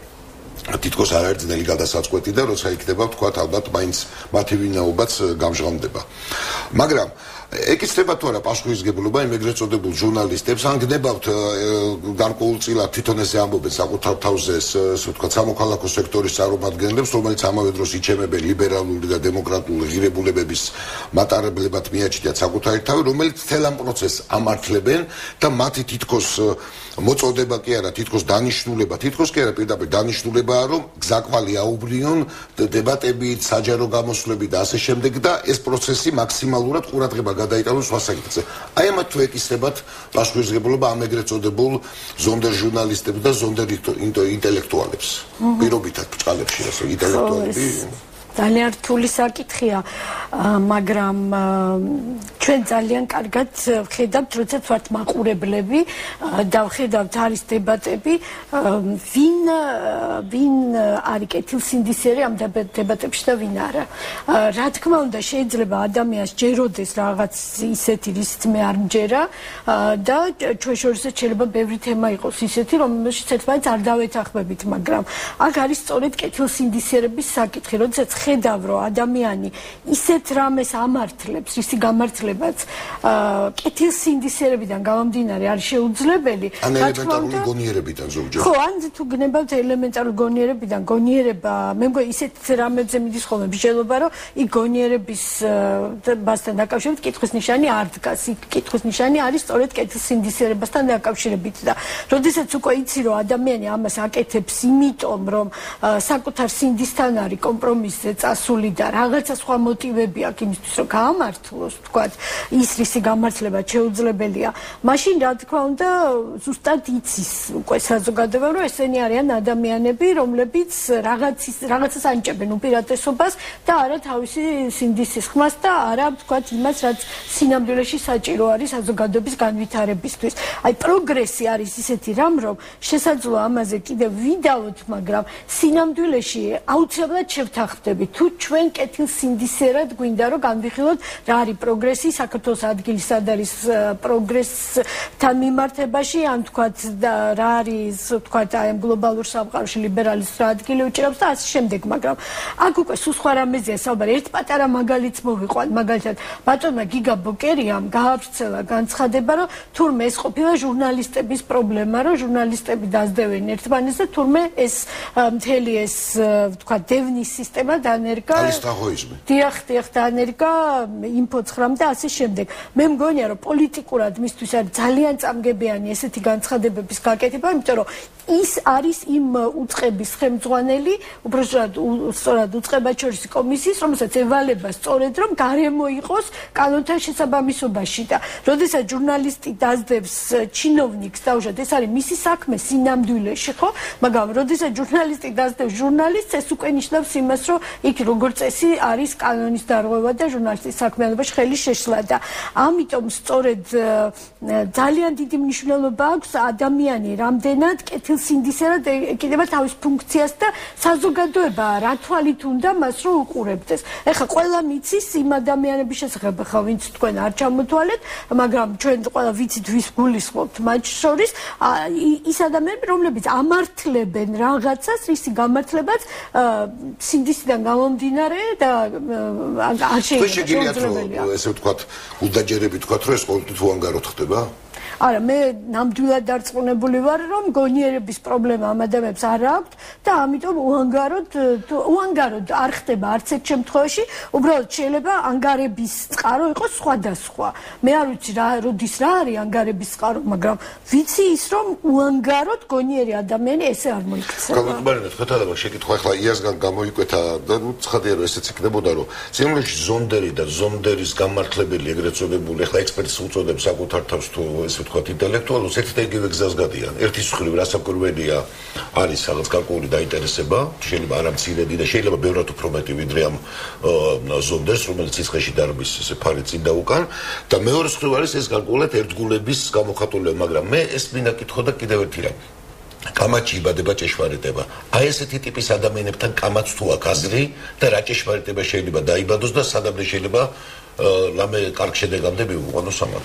თითქოს არ არის ძნელი გადასაწყვეტი და როცა იქნება, ვთქვათ, ალბათ მაინც მათი ვინაობაც გამჟღავნდება. მაგრამ ეკისრება თუ არა პასუხისმგებლობა იმ ეგრეთ წოდებულ ჟურნალისტებს, ან გნებავთ გარკვეულწილად თვითონ ესე ამბობენ საკუთარ თავზე, ასე ვთქვათ, სამოქალაქო სექტორის წარმომადგენლებს, რომელიც ამავე დროს იჩემებენ ლიბერალური და დემოკრატიული ღირებულებების მატარებლებად მიაჩნიათ საკუთარი თავი, რომელიც მთელ ამ პროცესს ამართლებენ და მათი თითქოს მოწოდება კი არა, თითქოს დანიშნულება, თითქოს კი არა, პირდაპირ დანიშნულებაა, რომ გზაკვალი აუბრიონ დებატებით, საჯარო გამოსვლები და ასე შემდეგ და ეს პროცესი მაქსიმალურად ყურადღება გადაიტანოს სხვა საკითხზე. აი ამათ თუ ეკისრებათ პასუხისმგებლობა ამ ეგრეთ წოდებულ ზონდერ ჟურნალისტებს და ზონდერ ინტელექტუალებს. პირობითად ბჭყალებში ასე ინტელექტუალები ძალიან რთული საკითხია, მაგრამ ჩვენ ძალიან კარგად ვხედავთ, როდესაც ვართ მაყურებლები და ვხედავთ არის დებატები, ვინ ვინ არის კეთილსინდისერი ამ დებატებში და ვინ არა. რა თქმა უნდა, შეიძლება ადამიანს ჯეროდეს რაღაც ისეთი, რისიც მე არ მჯერა და ჩვენ შორისაც შეიძლება ბევრი თემა იყოს ისეთი, რომელშიც ერთმანეთს არ დავეთანხმებით, მაგრამ აქ არის სწორედ კეთილსინდისერების საკითხი, როდესაც ხედავ, რომ ადამიანი ისეთ რამეს ამართლებს, ისი გამართლებაც კეთილსინდისერებიდან გამომდინარე არის შეუძლებელი. ან ელემენტარული გონიერებიდან ზოგჯერ. ხო, ან თუ გნებავთ ელემენტარული გონიერებიდან, გონიერება, მე მგონი ისეთ რამებზე მიდის ხოლმე მსჯელობა, რომ იქ გონიერების მასთან დაკავშირებით კითხვის ნიშანი არ დგას. იქ კითხვის ნიშანი არის სწორედ კეთილსინდისერებასთან დაკავშირებით და როდესაც უკვე იცი, რომ ადამიანი ამას აკეთებს იმიტომ, რომ საკუთარ სინდისთან არის კომპრომისზე წასული და რაღაცა სხვა მოტივები აქვს იმისთვის, რომ გაამართლოს, თქვათ, ის რისი გამართლება შეუძლებელია. მაშინ რა თქმა უნდა, ზუსტად იცის უკვე საზოგადოება, რომ ესენი არიან ადამიანები, რომლებიც რაღაცის რაღაცას ანიჭებენ უპირატესობას და არა თავისი სინდისის ხმას და არა, თქვათ, იმას, რაც სინამდვილეში საჭირო არის საზოგადოების განვითარებისთვის. აი, პროგრესი არის ისეთი რამ, რომ შესაძლოა ამაზე კიდევ ვიდაოთ, მაგრამ სინამდვილეში აუცილებლად შევთანხმდებით ვიხილები. თუ ჩვენ კეთილსინდისერად გვინდა რომ განვიხილოთ რა არის პროგრესი საქართველოს ადგილი სად არის პროგრესთან მიმართებაში, ან თქვათ რა არის თქვათ აი გლობალურ სამყაროში ლიბერალიზმს რა ადგილი უჭირავს და ასე შემდეგ, მაგრამ აქ უკვე სულ სხვა რამეზეა საუბარი. ერთ პატარა მაგალითს მოვიყვან, მაგალითად ბატონმა გიგა ბოკერიამ გაავრცელა განცხადება, რომ თურმე ეს ყოფილა ჟურნალისტების პრობლემა, რომ ჟურნალისტები დაძდევენ ერთმანეთს და თურმე ეს მთელი ეს თქვათ დევნის სისტემა დანერგა. არის თაოიზმი. დიახ, დიახ, დანერგა ინფოცხრამ და ასე შემდეგ. მე მგონია რომ პოლიტიკურად მისთვის არის ძალიან წამგებიანი ესეთი განცხადებების გაკეთება, იმიტომ რომ ის არის იმ უწყების ხელმძღვანელი, უბრალოდ სწორად უწყებაჩორისი კომისიის, რომელსაც ევალება სწორედ რომ გარემო იყოს კანონთან შესაბამისობაში და როდესაც ჟურნალისტი დაძდევს ჩინოვნიკს, დაუშვათ ეს არის მისი საქმე სინამდვილეში, ხო? მაგრამ როდესაც ჟურნალისტი დაძდევს ჟურნალისტს, ეს უკვე ნიშნავს იმას, რომ იქ როგორც წესი არის კანონის დარღვევა და ჟურნალისტის საქმიანობაში ხელი შეშლა და ამიტომ სწორედ ძალიან დიდი მნიშვნელობა აქვს ადამიანი რამდენად კეთილსინდისერად ეკიდება თავის ფუნქციას და საზოგადოება რა თვალით უნდა მას რომ უყურებდეს. ეხლა ყველა მიცის იმ ადამიანების შესახებ, ხა ვინც თქვენ არ ჩამოთვალეთ, მაგრამ ჩვენ ყველა ვიცით ვის გულისხმობთ მათ შორის ის ადამიანები, რომლებიც ამართლებენ რაღაცას, ისი გამართლებაც სინდისიდან გამომდინარე და არ შეიძლება ესე ვთქვათ, უდაჯერები თქვათ, რომ ეს ყოველთვის უანგაროდ ხდება? არა, მე ნამდვილად დარწმუნებული ვარ, რომ გონიერების პრობლემა ამ ადამიანებს არ აქვს და ამიტომ უანგაროდ უანგაროდ არ ხდება არც ერთ შემთხვევაში, უბრალოდ შეიძლება ანგარების წყარო იყოს სხვადასხვა. მე არ ვიცი რა, როდის რა არის ანგარების წყარო, მაგრამ ვიცი ის, რომ უანგაროდ გონიერი ადამიანი ესე არ მოიქცევა. გაგუყურებთ, ხეთადება შეკითხვა, ახლა იასგან გამოიკვეთა და ცხადია რომ ესეც იქნებოდა, რომ სიმულში ზონდერი და ზონდერის გამართლებელი ეგრეთ წოდებული, ახლა ექსპერტს უწოდებს საკუთარ თავს თუ ესე ვთქვათ ინტელექტუალურს ერთ და იგივე გზას გადიან. ერთის მხრივ რასაკვირველია არის რაღაც გარკვეული დაინტერესება, შეიძლება არა მცირედი და შეიძლება ბევრად უფრო მეტი ვიდრე ამ ზონდერს, რომელიც სიცხეში დარბის ესე ფარი წინ და უკან და მეორეს მხრივ არის ეს გარკვეულად ერთგულების გამოხატულება, მაგრამ მე ეს მინდა კითხო და კიდევ ერთი რამე. კამათში იბადება ჭეშმარიტება. აი ესეთი ტიპის ადამიანებთან კამათს თუ აქვს აზრი და რა ჭეშმარიტება შეიძლება დაიბადოს და სადამდე შეიძლება ლამე კარგ შედეგამდე მივიყვანოს ამათ.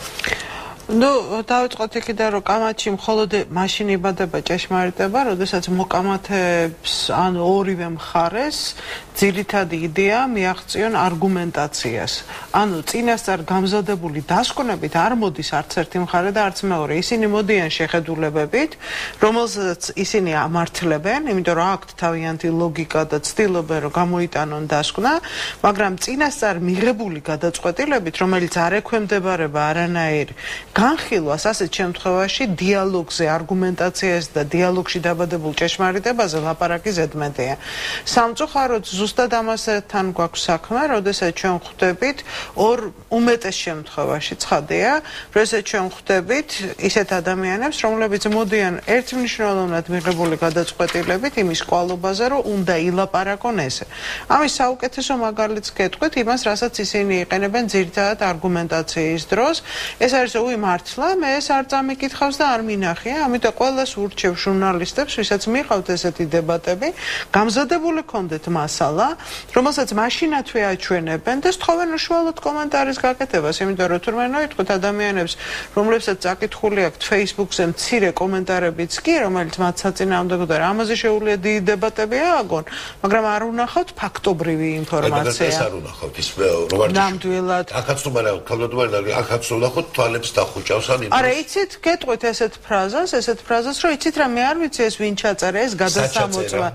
ნუ დავიწყოთ იქიდან რომ კამათში მხოლოდ მაშინ იბადება ჭეშმარიტება, როდესაც მოკამათებს ან ორივე მხარეს ძირითადი იდეა მიაღწიონ არგუმენტაციას. ანუ წინასწარ გამზადებული დასკვნებით არ მოდის არც ერთი მხარე და არც მეორე. ისინი მოდიან შეხედულებებით, რომელსაც ისინი ამართლებენ, იმიტომ რომ აქვთ თავიანთი ლოგიკა და ცდილობენ რომ გამოიტანონ დასკვნა, მაგრამ წინასწარ მიღებული გადაწყვეტილებით, რომელიც არ ექვემდებარება არანაირ განხილვას, ასეთ შემთხვევაში დიალოგზე, არგუმენტაციაზე და დიალოგში დაბადებულ ჭეშმარიტებაზე ლაპარაკი ზედმეტია. სამწუხაროდ ზუსტად ამასთან გვაქვს საქმე, როდესაც ჩვენ ხვდებით ორ უმეტეს შემთხვევაში ცხადია, როდესაც ჩვენ ხვდებით ისეთ ადამიანებს, რომლებიც მოდიან ერთმნიშვნელოვნად მიღებული გადაწყვეტილებით იმის კვალობაზე, რომ უნდა ილაპარაკონ ესე. ამის საუკეთესო მაგალითს გეტყვით იმას, რასაც ისინი იყენებენ ძირითადად არგუმენტაციის დროს. ეს არის უი მართლა, მე ეს არ წამიკითხავს და არ მინახია, ამიტომ ყველას ურჩევ ჟურნალისტებს, ვისაც მიყავთ ესეთი დებატები, გამზადებული კონდეთ მასალა, რომელსაც მაშინათვე აჩვენებენ და სთხოვენ უშუალოდ კომენტარის გაკეთებას, იმიტომ რომ თურმე ნოიტყვით ადამიანებს, რომლებსაც წაკითხული აქვთ Facebook-ზე მცირე კომენტარებიც კი, რომელიც მათ საწინააღმდეგოა, ამაზე შეუძლია დიდი დებატები ააგონ, მაგრამ არ უნახავთ ფაქტობრივი ინფორმაცია. ეს არ უნახავთ ის რომ ნამდვილად. ახაც თუ მაგრამ ქალბატონი ახაც უნახავთ თვალებს დახუჭავს ან არა, იცით, გეტყვით ესეთ ფრაზას, ესეთ ფრაზას, რომ იცით რა, მე არ ვიცი ეს ვინ ჩაწერა, ეს გადასამოწმე.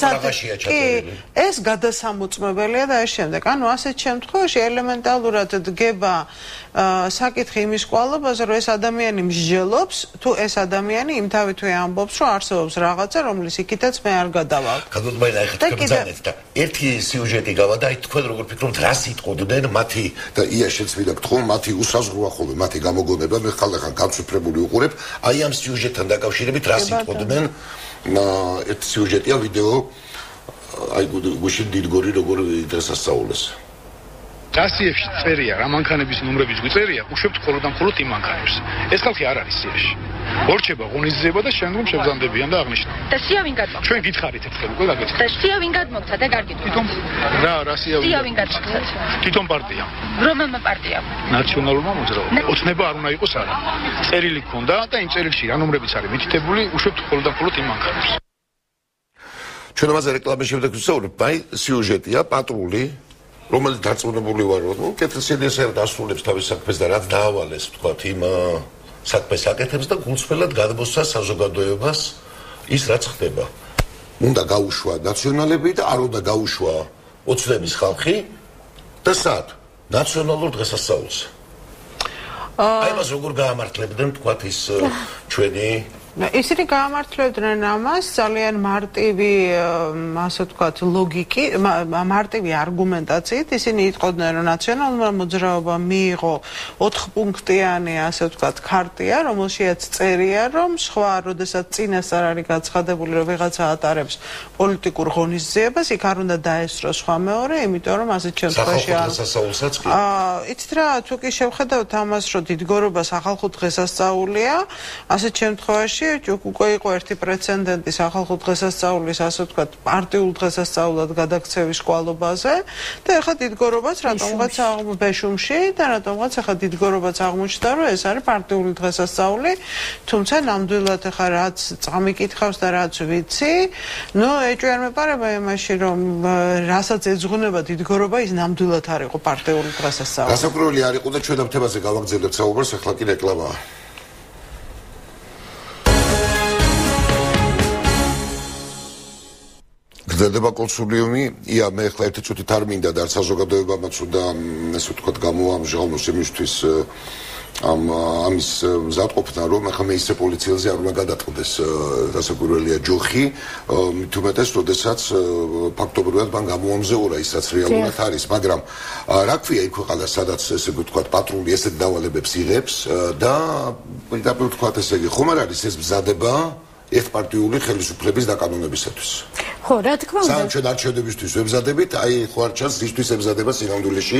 კი, ეს გადასამოწმებელია და ეს შემდეგ. ანუ ასეთ შემთხვევაში ელემენტალურად დგება საკითხი იმის კვალობაზე, რომ ეს ადამიანი მსჯელობს, თუ ეს ადამიანი იმთავითვე ამბობს, რომ არსებობს რაღაცა, რომლის იქითაც მე არ გადავალ. ქალბატონი ახლა თქვენს და ერთი სიუჟეტი გავადა, აი თქვენ როგორ ფიქრობთ, რა სიტყოდნენ მათი და იაშეც ვიდა გთხოვ, მათი უსაზღვროა ხოლმე, მათი გამოგონება, მე ხალხთან გაცვიფრებული უყურებ, აი ამ სიუჟეტთან დაკავშირებით რა სიტყოდნენ. ერთ სიუჟეტია ვიდეო აი გუშინ დიდგორი როგორ დღესასწაულეს. გასიებში წერია რა მანქანების ნომრების გვიწერია, უშვებთ მხოლოდ და მხოლოდ იმ მანქანებს. ეს ხალხი არ არის სიაში. ორჩება ღონისძიება და შემდგომ შევზამდებიან და აღნიშნავენ. და სია ვინ გადმოგცა? ჩვენ გითხარით ერთხელ უკვე გაგეცხადეთ. და სია ვინ გადმოგცა და კარგი თუ. თვითონ რა რა სია სია ვინ გადმოგცა? თვითონ პარტია. რომელმა პარტიამ? ნაციონალურმა მოძრაობამ. ოცნება არ უნდა იყოს არა. წერილი ქონდა და იმ წერილში რა ნომრებიც არის მითითებული, უშვებთ მხოლოდ და მხოლოდ იმ მანქანებს. ჩვენ ამაზე რეკლამის შემდეგ ვსაუბრობთ, აი სიუჟეტია პატრული, რომელიც დარწმუნებული ვარ, რომ კეთილსინდისე დასრულებს თავის საქმეს და რაც დაავალეს, თქვათ, იმ საქმეს აკეთებს და გულწრფელად გადმოსცა საზოგადოებას ის რაც ხდება. უნდა გაუშვა ნაციონალები და არ უნდა გაუშვა ოცნების ხალხი და სად? ნაციონალურ დღესასწაულს. აი მას როგორ გაამართლებდნენ თქვათ ის ჩვენი ისინი გაამართლებდნენ ამას ძალიან მარტივი, ასე ვთქვათ, ლოგიკი, მარტივი არგუმენტაციით. ისინი იტყოდნენ, რომ ნაციონალურმა მოძრაობამ მიიღო ოთხპუნქტიანი, ასე ვთქვათ, ქარტია, რომელშიაც წერია, რომ სხვა, როდესაც წინასწარ არის გაცხადებული, რომ ვიღაცა ატარებს პოლიტიკურ ღონისძიებას, იქ არ უნდა დაესწროს სხვა მეორე, იმიტომ რომ ასეთ შემთხვევაში აა იცით რა, თუ კი შევხედავთ ამას, რომ დიდგორობა სახალხო დღესასწაულია, ასეთ შემთხვევაში უკვე იყო ერთი პრეცედენტი სახალხო დღესასწაულის, ასე ვთქვათ, პარტიულ დღესასწაულად გადაქცევის ყვალობაზე და ეხლა დიდგორობაც რატომღაც ბეშუმში და რატომღაც ეხლა დიდგორობაც აღმოჩნდა, რომ ეს არის პარტიული დღესასწაული, თუმცა ნამდვილად ეხლა რაც წამიკითხავს და რაც ვიცი, ნუ ეჭვი არ მეპარება იმაში, რომ რასაც ეძღვნება დიდგორობა, ის ნამდვილად არ იყო პარტიული დღესასწაული. გასაკრული არ იყო და ჩვენ ამ თემაზე გავაგრძელებთ საუბარს, ეხლა კი რეკლამაა. გრძელდება კონსულიუმი, ია მე ახლა ერთი წუთით არ მინდა და საზოგადოებამაც უნდა ესე ვთქვათ გამოამჟღავნოს იმისთვის ამ ამის მზადყოფნა, რომ ახლა მე ისე პოლიციელზე არ უნდა გადაწყდეს დასაკვირველია ჯოხი, მით უმეტეს, როდესაც ფაქტობრივად მან გამოამზეურა ისაც რეალურად არის, მაგრამ რა ქვია იქ ქვეყანა, სადაც ესე ვთქვათ პატრული ესეთ დავალებებს იღებს და პირდაპირ ვთქვათ ესე იგი, ხომ არ არის ეს მზადება ერთპარტიული ხელისუფლების დაკანონებისათვის. ხო, რა თქმა უნდა. სამ ჩვენ არჩევნებისთვის ვემზადებით, აი ხო არ ჩანს ისთვის ემზადება სინამდვილეში.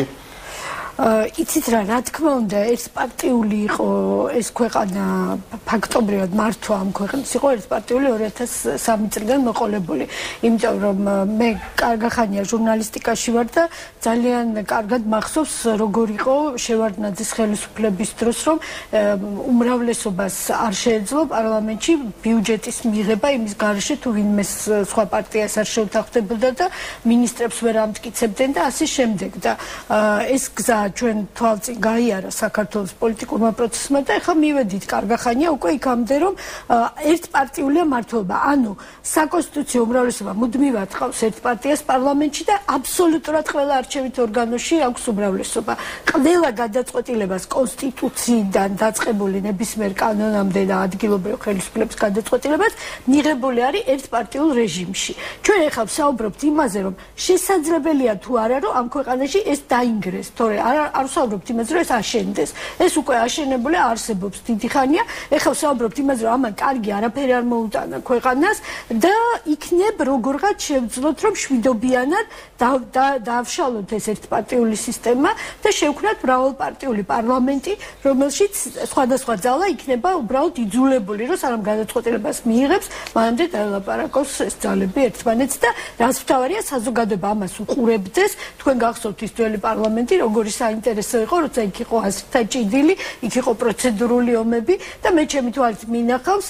იცით რა, რა თქმა უნდა, ეს პარტიული იყო ეს ქვეყანა ფაქტობრივად მართვა ამ ქვეყნის იყო ეს პარტიული ორი ათას სამი წლიდან მოყოლებული. იმიტომ რომ მე კარგა ხანია ჟურნალისტიკაში ვარ და ძალიან კარგად მახსოვს როგორ იყო შევარდნაძის ხელისუფლების დროს, რომ უმრავლესობას არ შეეძლო პარლამენტში ბიუჯეტის მიღება იმის გარეშე თუ ვინმე სხვა პარტიას არ შეუთანხმდებოდა და მინისტრებს ვერ ამტკიცებდნენ და ასე შემდეგ და ეს გზა ჩვენ თვალწინ გაიარა საქართველოს პოლიტიკურმა პროცესმა და ახლა მივედით კარგა ხანია უკვე იქამდე რომ ერთპარტიულია მართლობა, ანუ საკონსტიტუციო უმრავლესობა მუდმივად ყავს ერთ პარტიას პარლამენტში და აბსოლუტურად ყველა არჩევით ორგანოში აქვს უმრავლესობა. ყველა გადაწყვეტილებას კონსტიტუციიდან დაწყებული ნებისმიერ კანონამდე და ადგილობრივ ხელისუფლების გადაწყვეტილებას მიღებული არის ერთპარტიულ რეჟიმში. ჩვენ ახლა ვსაუბრობთ იმაზე, რომ შესაძლებელია თუ არა, რომ ამ ქვეყანაში ეს დაინგრეს, თორე არ არ ვსაუბრობთ იმაზე, რომ ეს აშენდეს. ეს უკვე აშენებული არსებობს დიდი ხანია. ეხლა ვსაუბრობთ იმაზე, რომ ამან კარგი არაფერი არ მოუტანა ქვეყანას და იქნებ როგორღაც შევძლოთ, რომ შვიდობიანად დავშალოთ ეს ერთპარტიული სისტემა და შევქნათ მრავალპარტიული პარლამენტი, რომელშიც სხვადასხვა ძალა იქნება უბრალოდ იძულებული, რომ სანამ გადაწყვეტილებას მიიღებს, მანამდე დაელაპარაკოს ეს ძალები ერთმანეთს და რაც მთავარია, საზოგადოება ამას უყურებდეს. თქვენ გახსოვთ ის ძველი პარლამენტი, როგორი საინტერესო იყო, როცა იქ იყო ასთა ჭიდილი, იქ იყო პროცედურული ომები და მე ჩემი თვალით მინახავს,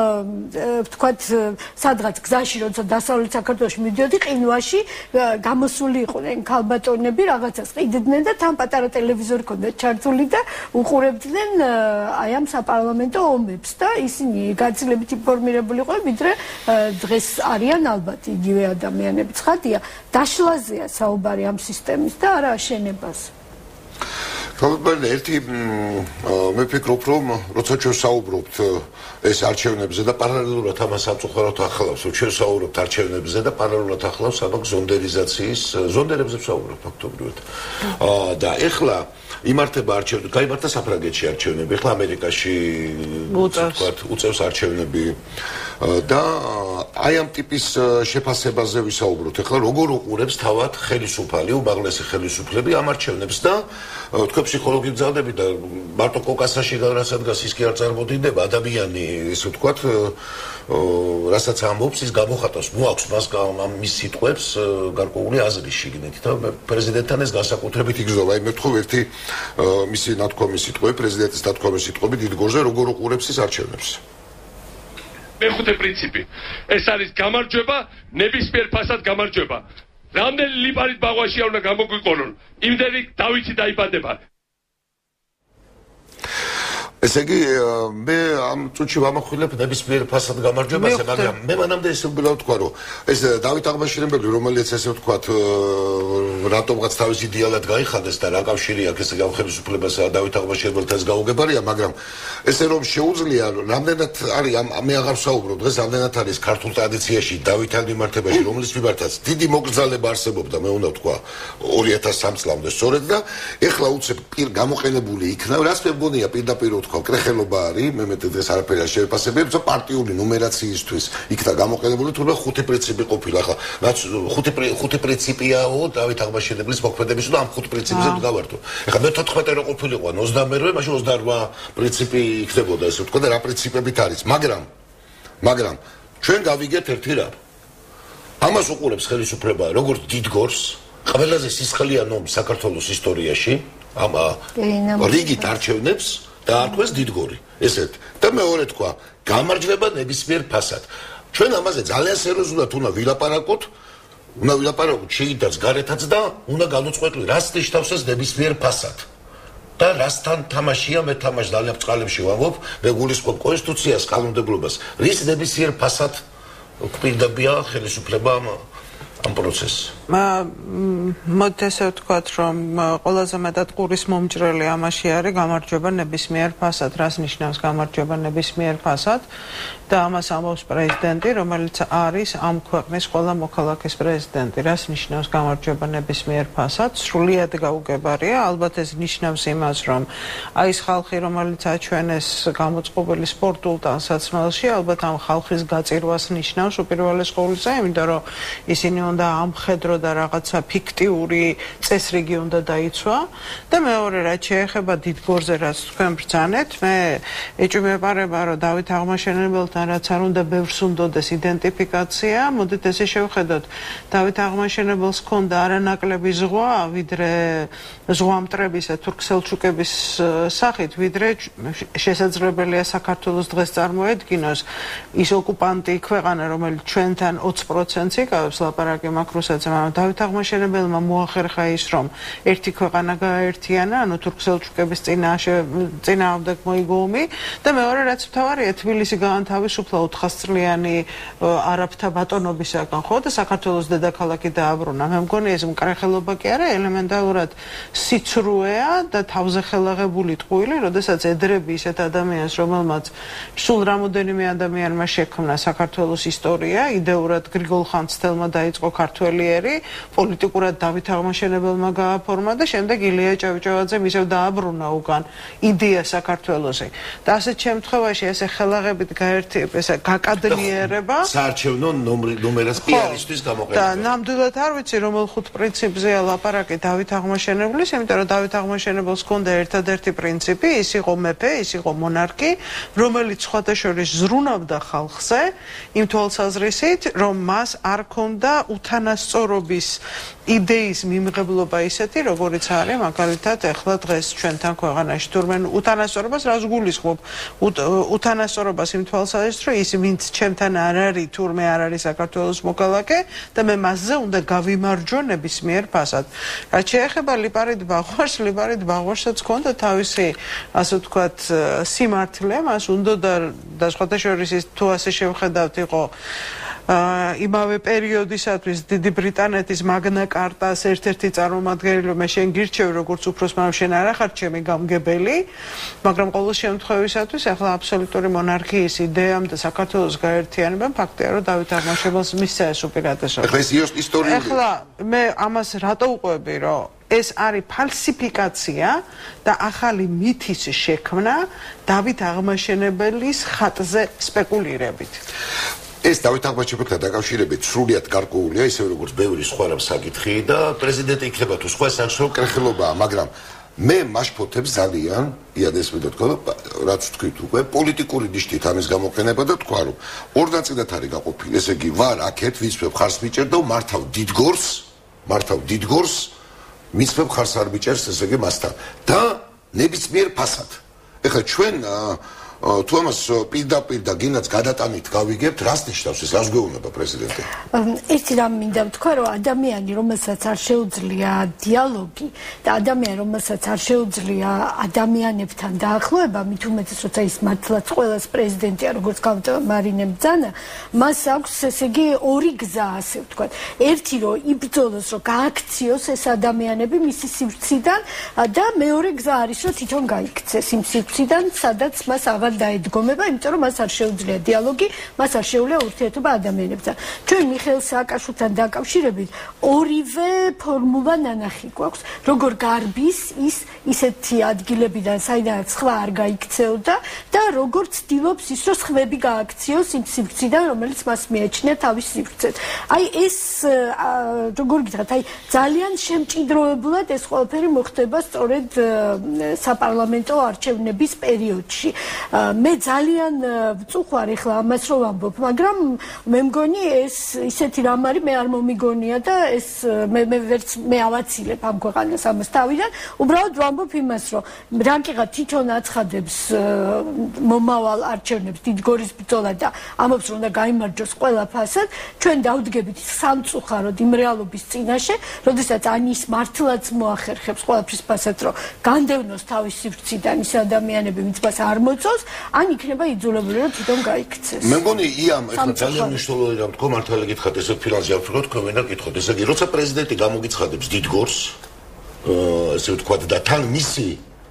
ვთქვათ, სადღაც გზაში, როცა დასავლეთ საქართველოში მიდიოდი, ყინვაში გამოსული იყვნენ ქალბატონები, რაღაცას ყიდდნენ და თან პატარა ტელევიზორი ჰქონდათ ჩართული და უყურებდნენ აი ამ საპარლამენტო ომებს და ისინი გაცილებით ინფორმირებული იყვნენ, ვიდრე დღეს არიან ალბათ იგივე ადამიანები. ცხადია, დაშლაზეა საუბარი ამ სისტემის და არა აშენებას. თავბრალ ერთი მე ვფიქრობ რომ როცა ჩვენ საუბრობთ ეს არჩევნებზე და პარალელურად ამას ამწუხაროთ ახლავს რომ ჩვენ საუბრობთ არჩევნებზე და პარალელურად ახლავს ამას ზონდერიზაციის ზონდერებზე საუბრობ ფაქტობრივად და ეხლა იმართება არჩევნები, გაიმართა საფრანგეთში არჩევნები, ეხლა ამერიკაში ვთქვათ, უწევს არჩევნები და აი ამ ტიპის შეფასებაზე ვისაუბროთ. ეხლა როგორ უყურებს თავად ხელისუფალი, უმაღლესი ხელისუფლები ამ არჩევნებს და თქვენ ფსიქოლოგიურად გძალდები და მარტო კოკასაში რასაც ის კი არ წარმოდინდება ადამიანი, ისე ვთქვათ, რასაც ამბობს, ის გამოხატავს, მოაქვს მას მის სიტყვებს გარკვეული აზრი შიგნით და პრეზიდენტთან ეს განსაკუთრებით იგრძნობა. აი მე ვთქვი ერთი მისი ნათქვამი სიტყვები, პრეზიდენტის ნათქვამი სიტყვები დიდგორზე როგორ უყურებს ის არჩევნებს. მეხუთე პრინციპი. ეს არის გამარჯვება, ნებისმიერ ფასად გამარჯვება. რამდენი ლიპარით ბაღვაშია უნდა გამოგვიყოლონ. იმდენი დავითი დაიბადება. ესე იგი მე ამ წუთში ვამახვილებ ნებისმიერ ფასად გამარჯვებაზე, მაგრამ მე მანამდე ესე ვბილავ თქვა რომ ეს დავით აღმაშენებელი რომელიც ესე ვთქვათ რატომღაც თავის იდეალად გაიხადეს და რა კავშირი აქვს ესე ხელისუფლებასა და დავით აღმაშენებელთან გაუგებარია, მაგრამ ესე რომ შეუძლია რამდენად არის მე აღარ ვსაუბრობ დღეს რამდენად არის ქართულ ტრადიციაში დავითთან მიმართებაში რომლის მიმართაც დიდი მოკრძალება არსებობდა მე უნდა ვთქვა ორი ათას სამი წლამდე სწორედ და ეხლა უცებ პირ გამოყენებული იქნა რას მე მგონია პირდაპირ კრეხელობა არის, მე მეტად დღეს არაფერი არ შევეფასებებ, თუმცა პარტიული ნუმერაციისთვის იქნა გამოყენებული, თუმცა ხუთი პრინციპი ყოფილა. ახლა რაც ხუთი ხუთი პრინციპიაო დავით აღმაშენებლის მოქმედების და ამ ხუთ პრინციპზე გავართო. ახლა მე თოთხმეტი რო ყოფილიყო, ოცდამერვე, მაშინ ოცდაორვა პრინციპი იქნებოდა, ესე ვთქვა და რა პრინციპებით არის. მაგრამ მაგრამ ჩვენ გავიგეთ ერთი რამ. ამას უყურებს ხელისუფლება, როგორც დიდგორს, ყველაზე სისხლიან ომს საქართველოს ისტორიაში, ამ რიგით არჩევნებს და არქვეს დიდგორი ესეთ და მეორე თქვა გამარჯვება ნებისმიერ ფასად ჩვენ ამაზე ძალიან სერიოზულად უნდა ვილაპარაკოთ უნდა ვილაპარაკოთ შეიდაც გარეთაც და უნდა განუწყვეტლი რას ნიშნავს ეს ნებისმიერ ფასად და რასთან თამაშია მე თამაშ ძალიან ბწყალებში ვამბობ მე გულისხმობ კონსტიტუციას კანონმდებლობას რის ნებისმიერ ფასად გვპირდებია ხელისუფლება ამ პროცესს მოდით ესე ვთქვათ რომ ყველაზე მეტად ყურის მომჭრელი ამაში არის გამარჯვება ნებისმიერ ფასად რას ნიშნავს გამარჯვება ნებისმიერ ფასად და ამას ამბობს პრეზიდენტი რომელიც არის ამ ქვეყნის ყველა მოქალაქის პრეზიდენტი რას ნიშნავს გამარჯვება ნებისმიერ ფასად სრულიად გაუგებარია ალბათ ეს ნიშნავს იმას რომ აი ეს ხალხი რომელიც აჩვენეს გამოწყობილი სპორტულ ტანსაცმელში ალბათ ამ ხალხის გაწირვას ნიშნავს უპირველეს ყოვლისა იმიტომ რომ ისინი უნდა ამხედრო და რაღაცა ფიქტიური წესრიგი უნდა დაიცვა და მეორე რაც შეეხება დიდგორზე რაც თქვენ ბრძანეთ მე ეჭვმეპარება რომ დავით აღმაშენებელთან რაც არ უნდა ბევრს უნდოდეს იდენტიფიკაცია მოდით ესე შევხედოთ დავით აღმაშენებელს ჰქონდა არანაკლები ზღვა ვიდრე ზღვამტრებისა თურქ-სელჩუკების სახით ვიდრე შესაძლებელია საქართველოს დღეს წარმოედგინოს ის ოკუპანტი ქვეყანა რომელიც ჩვენთან ოცი პროცენტს იკავებს ლაპარაკი მაკრუსაძე დავით აღმაშენებელმა მოახერხა ის რომ ერთი ქვეყანა გააერთიანა ანუ თურქ-სელჩუკების წინაშე წინააღმდეგ მოიგო ომი და მეორე რაც მთავარია თბილისი გაანთავისუფლა ოთხასწლიანი არაბთა ბატონობისაგან ხო და საქართველოს დედაქალაქი დააბრუნა მე მგონი ეს მკრეხელობა კი არა ელემენტარულად სიცრუეა და თავზე ხელაღებული ტყუილი როდესაც ედრები ისეთ ადამიანს რომელმაც სულ რამოდენიმე ადამიანმა შექმნა საქართველოს ისტორია იდეურად გრიგოლ ხანძთელმა დაიწყო ქართველიერი პოლიტიკურად დავით აღმაშენებელმა გააფორმა და შემდეგ ილია ჭავჭავაძემ ისევ დააბრუნა უკან იდეა საქართველოსი და ასეთ შემთხვევაში ესე ხელაღებით გაერთი ესე გაკადნიერება საარჩევნო ნომერას პიარისთვის გამოყენება და ნამდვილად არ ვიცი რომელ ხუთ პრინციპზეა ლაპარაკი დავით აღმაშენებლის იმიტომ რომ დავით აღმაშენებელს ჰქონდა ერთადერთი პრინციპი ის იყო მეფე ის იყო მონარქი რომელიც სხვათა შორის ზრუნავდა ხალხზე იმ თვალსაზრისით რომ მას არ ჰქონდა უთანასწორობის იდეის მიმღებლობა ისეთი როგორიც არის მაგალითად ეხლა დღეს ჩვენთან ქვეყანაში თურმე უთანასწორობას რას გულისხმობ უთანასწორობას იმ თვალსაზრისით რომ ის ვინც ჩემთან არ არის თურმე არ არის საქართველოს მოქალაქე და მე მასზე უნდა გავიმარჯვო ნებისმიერ ფასად რაც შეეხება ლიპარიტ ბაღვაშს ლიპარიტ ბაღვაშსაც ჰქონდა თავისი ასე ვთქვათ სიმართლე მას უნდა და სხვათა შორის ის თუ ასე შევხედავთ იყო იმავე პერიოდისათვის დიდი ბრიტანეთის მაგნა კარტას ერთ-ერთი წარმომადგენელი, რომ შენ გირჩევ როგორც უფროსმა, შენ არ ახარ ჩემი გამგებელი, მაგრამ ყოველ შემთხვევისათვის ახლა აბსოლუტური მონარქიის იდეამ და საქართველოს გაერთიანებამ ფაქტია, რომ დავით აღმაშენებელს მისცა ეს უპირატესობა. ახლა ეს ისტორიული. ახლა მე ამას რატო უყვები, რომ ეს არის ფალსიფიკაცია და ახალი მითის შექმნა დავით აღმაშენებელის ხატზე სპეკულირებით. ეს დავით აღმაშენებელთან დაკავშირებით სრულიად გარკვეულია, ისე როგორც ბევრი სხვა რამ საკითხი და პრეზიდენტი იქნება თუ სხვა საერთო კრეხილობაა, მაგრამ მე მაშფოთებს ძალიან, იადეს მე თქვა, რაც თქვით უკვე, პოლიტიკური ნიშნით ამის გამოყენება და თქვა, რომ ორ ნაწილად არის გაყოფილი, ესე იგი, ვარ აქეთ, ვისწრებ ხარს მიჭერ და მართავ დიდგორს, მართავ დიდგორს, მისწრებ ხარს არ მიჭერს, ესე იგი, მასთან და ნებისმიერ ფასად. ეხლა ჩვენ თუ ამას პირდაპირ და გინაც გადატანით გავიგებთ, რას ნიშნავს ეს, რას გვეუბნება პრეზიდენტი? ერთი რამ მინდა ვთქვა, რომ ადამიანი, რომელსაც არ შეუძლია დიალოგი და ადამიანი, რომელსაც არ შეუძლია ადამიანებთან დაახლოება, მით უმეტეს, როცა ის მართლაც ყველას პრეზიდენტია, როგორც გამარინე ბრძანა, მას აქვს, ესე იგი, ორი გზა, ასე ვთქვათ. ერთი, რომ იბრძოლოს, რომ გააქციოს ეს ადამიანები მისი სივრციდან და მეორე გზა არის, რომ თვითონ გაიქცეს იმ სივრციდან, სადაც მას აღარ დაედგომება, იმიტომ რომ მას არ შეუძლია დიალოგი, მას არ შეუძლია ურთიერთობა ადამიანებთან. ჩვენ მიხეილ სააკაშვილთან დაკავშირებით ორივე ფორმულა ნანახი გვაქვს. როგორ გარბის ის ისეთი ადგილებიდან, საიდანაც სხვა არ გაიქცეოდა და როგორ ცდილობს ის, რომ სხვები გააქციოს იმ სივრციდან, რომელიც მას მიაჩნია თავის სივრცეს. აი ეს როგორ გითხრათ, აი ძალიან შემჭიდროებულად ეს ყველაფერი მოხდება სწორედ საპარლამენტო არჩევნების პერიოდში. მე ძალიან ვწუხარ ახლა ამას რომ ვამბობ, მაგრამ მე მგონი ეს ისეთი რამ არის, მე არ მომიგონია და ეს მე მე ვერც მე ავაცილებ ამ ქვეყანას ამას თავიდან, უბრალოდ ვამბობ იმას, რომ რანკიღა თვითონ აცხადებს მომავალ არჩევნებს დიდგორის ბრძოლა და ამბობს რომ უნდა გაიმარჯვოს ყველა ფასად, ჩვენ დავდგებით სამწუხაროდ იმ რეალობის წინაშე, როდესაც ან ის მართლაც მოახერხებს ყველაფრის ფასად, რომ განდევნოს თავის სივრციდან ის ადამიანები, ვინც მას არ მოწონს, ან იქნება იძულებული, რომ თვითონ გაიქცეს. მე მგონი იამ ეხლა ძალიან მნიშვნელოვანი რამ თქვა, მართალი გითხრათ, ესე ფინანსი არ ვფიქრობ, თქვენ ვენა გითხოთ, ესე იგი, როცა პრეზიდენტი გამოგიცხადებს დიდგორს, ესე ვთქვათ და თან მისი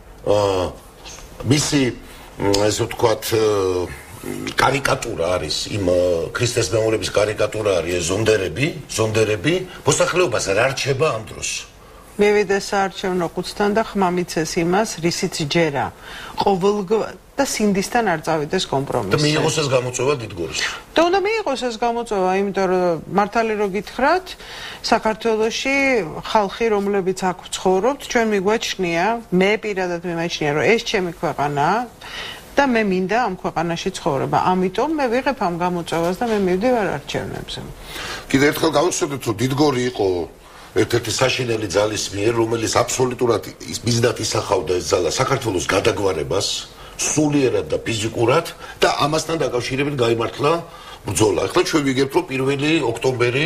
მისი ესე ვთქვათ კარიკატურა არის იმ ქრისტეს მეომრების კარიკატურა არის ზონდერები, ზონდერები, მოსახლეობას რა რჩება ამ დროს? მივიდა საარჩევნო ყუთთან და ხმამიცეს იმას, რისიც ჯერა. ყოველგვარ და სინდისთან არ წავიდეს კომპრომისზე. და მიიღოს ეს გამოწვევა დიდგორს. და უნდა მიიღოს ეს გამოწვევა, იმიტომ რომ მართალი რო გითხრათ, საქართველოში ხალხი, რომლებიც აქ ცხოვრობთ, ჩვენ მიგვაჩნია, მე პირადად მიმაჩნია, რომ ეს ჩემი ქვეყანაა და მე მინდა ამ ქვეყანაში ცხოვრება. ამიტომ მე ვიღებ ამ გამოწვევას და მე მივდივარ არჩევნებზე. კიდევ ერთხელ გავუცადოთ, რომ დიდგორი იყო ერთ-ერთი საშინელი ძალის მიერ, რომელიც აბსოლუტურად მიზნად ისახავდა ეს ძალა საქართველოს გადაგვარებას, სულიერად და ფიზიკურად და ამასთან დაკავშირებით გაიმართლა ბრძოლა. ახლა ჩვენ ვიგებთ, რომ პირველი ოქტომბერი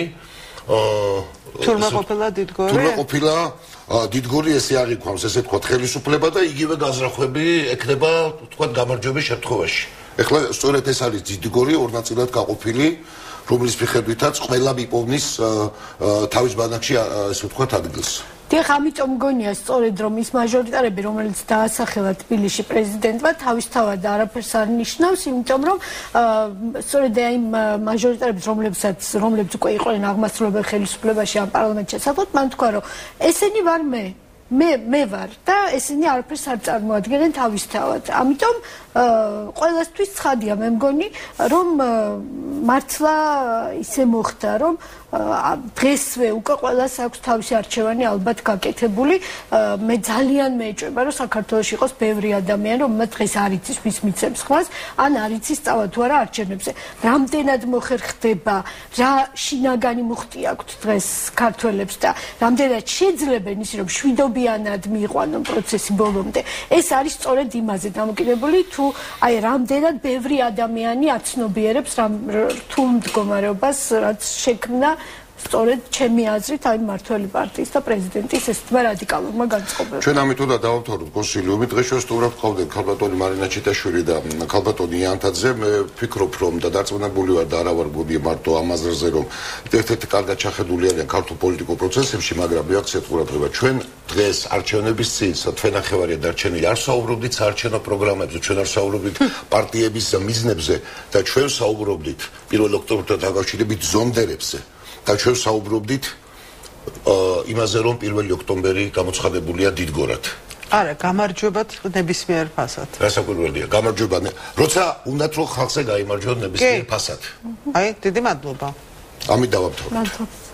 თურმე ყოფილა დიდგორი. თურმე ყოფილა დიდგორი, ესე აღიქვამს, ესე თქვა, ხელისუფლება და იგივე გაზრახვები ექნება, თქვა, გამარჯვების შემთხვევაში. ახლა სწორედ ეს არის დიდგორი, ორ ნაწილად გაყოფილი, რომლის მიხედვითაც ყველა მიპოვნის თავის ბანაკში, ესე ვთქვათ, ადგილს. დიახ, ამიტომ მგონია სწორედ რომ ის მაჟორიტარები, რომელიც დაასახელა თბილისში პრეზიდენტმა, თავისთავად არაფერს არ ნიშნავს, იმიტომ რომ სწორედ აი მაჟორიტარები, რომლებსაც რომლებიც უკვე იყვნენ აღმასრულებელ ხელისუფლებაში ამ პარლამენტში ასახოთ, მან თქვა, რომ ესენი ვარ მე. მე მე ვარ და ესენი არაფერს არ წარმოადგენენ თავისთავად. ამიტომ ყველასთვის ცხადია, მე მგონი, რომ მართლა ისე მოხდა, რომ დღესვე უკვე ყველას აქვს თავისი არჩევანი ალბათ გაკეთებული. მე ძალიან მეეჭვება, რომ საქართველოში იყოს ბევრი ადამიანი, რომელმაც დღეს არ იცის ვის მიცემს ხმას, ან არ იცის წავა თუ არა არჩევნებზე. რამდენად მოხერხდება, რა შინაგანი მუხტი აქვთ დღეს ქართველებს და რამდენად შეძლებენ ისე რომ შვიდობიანად მიიყვანონ პროცესი ბოლომდე. ეს არის სწორედ იმაზე დამოკიდებული, თუ აი რამდენად ბევრი ადამიანი აცნობიერებს რამ რთულ მდგომარეობას, რაც შექმნა სწორედ ჩემი აზრით აი მმართველი პარტიის და პრეზიდენტის ეს თმა რადიკალურმა განწყობებამ. ჩვენ ამიტომაც დავამთავროთ კონსილიუმი. დღეს შესტურად ყავდეთ ქალბატონი მარინა ჩიტაშვილი და ქალბატონი იანთაძე. მე ვფიქრობ, რომ და დარწმუნებული ვარ და არა ვარ გოდი მარტო ამ აზრზე, რომ ერთ-ერთი კარგად ჩახედული არიან ქართულ პოლიტიკურ პროცესებში, მაგრამ რეაქციად ყურადღება. ჩვენ დღეს არჩევნების წინ თვენახევარია დარჩენილი. არ საუბრობდით საარჩევნო პროგრამებზე, ჩვენ არ საუბრობდით პარტიების მიზნებზე და ჩვენ საუბრობდით პირველ ოქტომბერთან დაკავშირებით ზონდერებზე. და ჩვენ საუბრობდით იმაზე, რომ პირველი ოქტომბერი გამოცხადებულია დიდგორად. არა, გამარჯვებათ ნებისმიერ ფასად. გასაკვირველია, გამარჯვება, როცა უნდათ რომ ხალხზე გაიმარჯვოს ნებისმიერ ფასად. აი, დიდი მადლობა. ამით დავამთავროთ. მადლობა.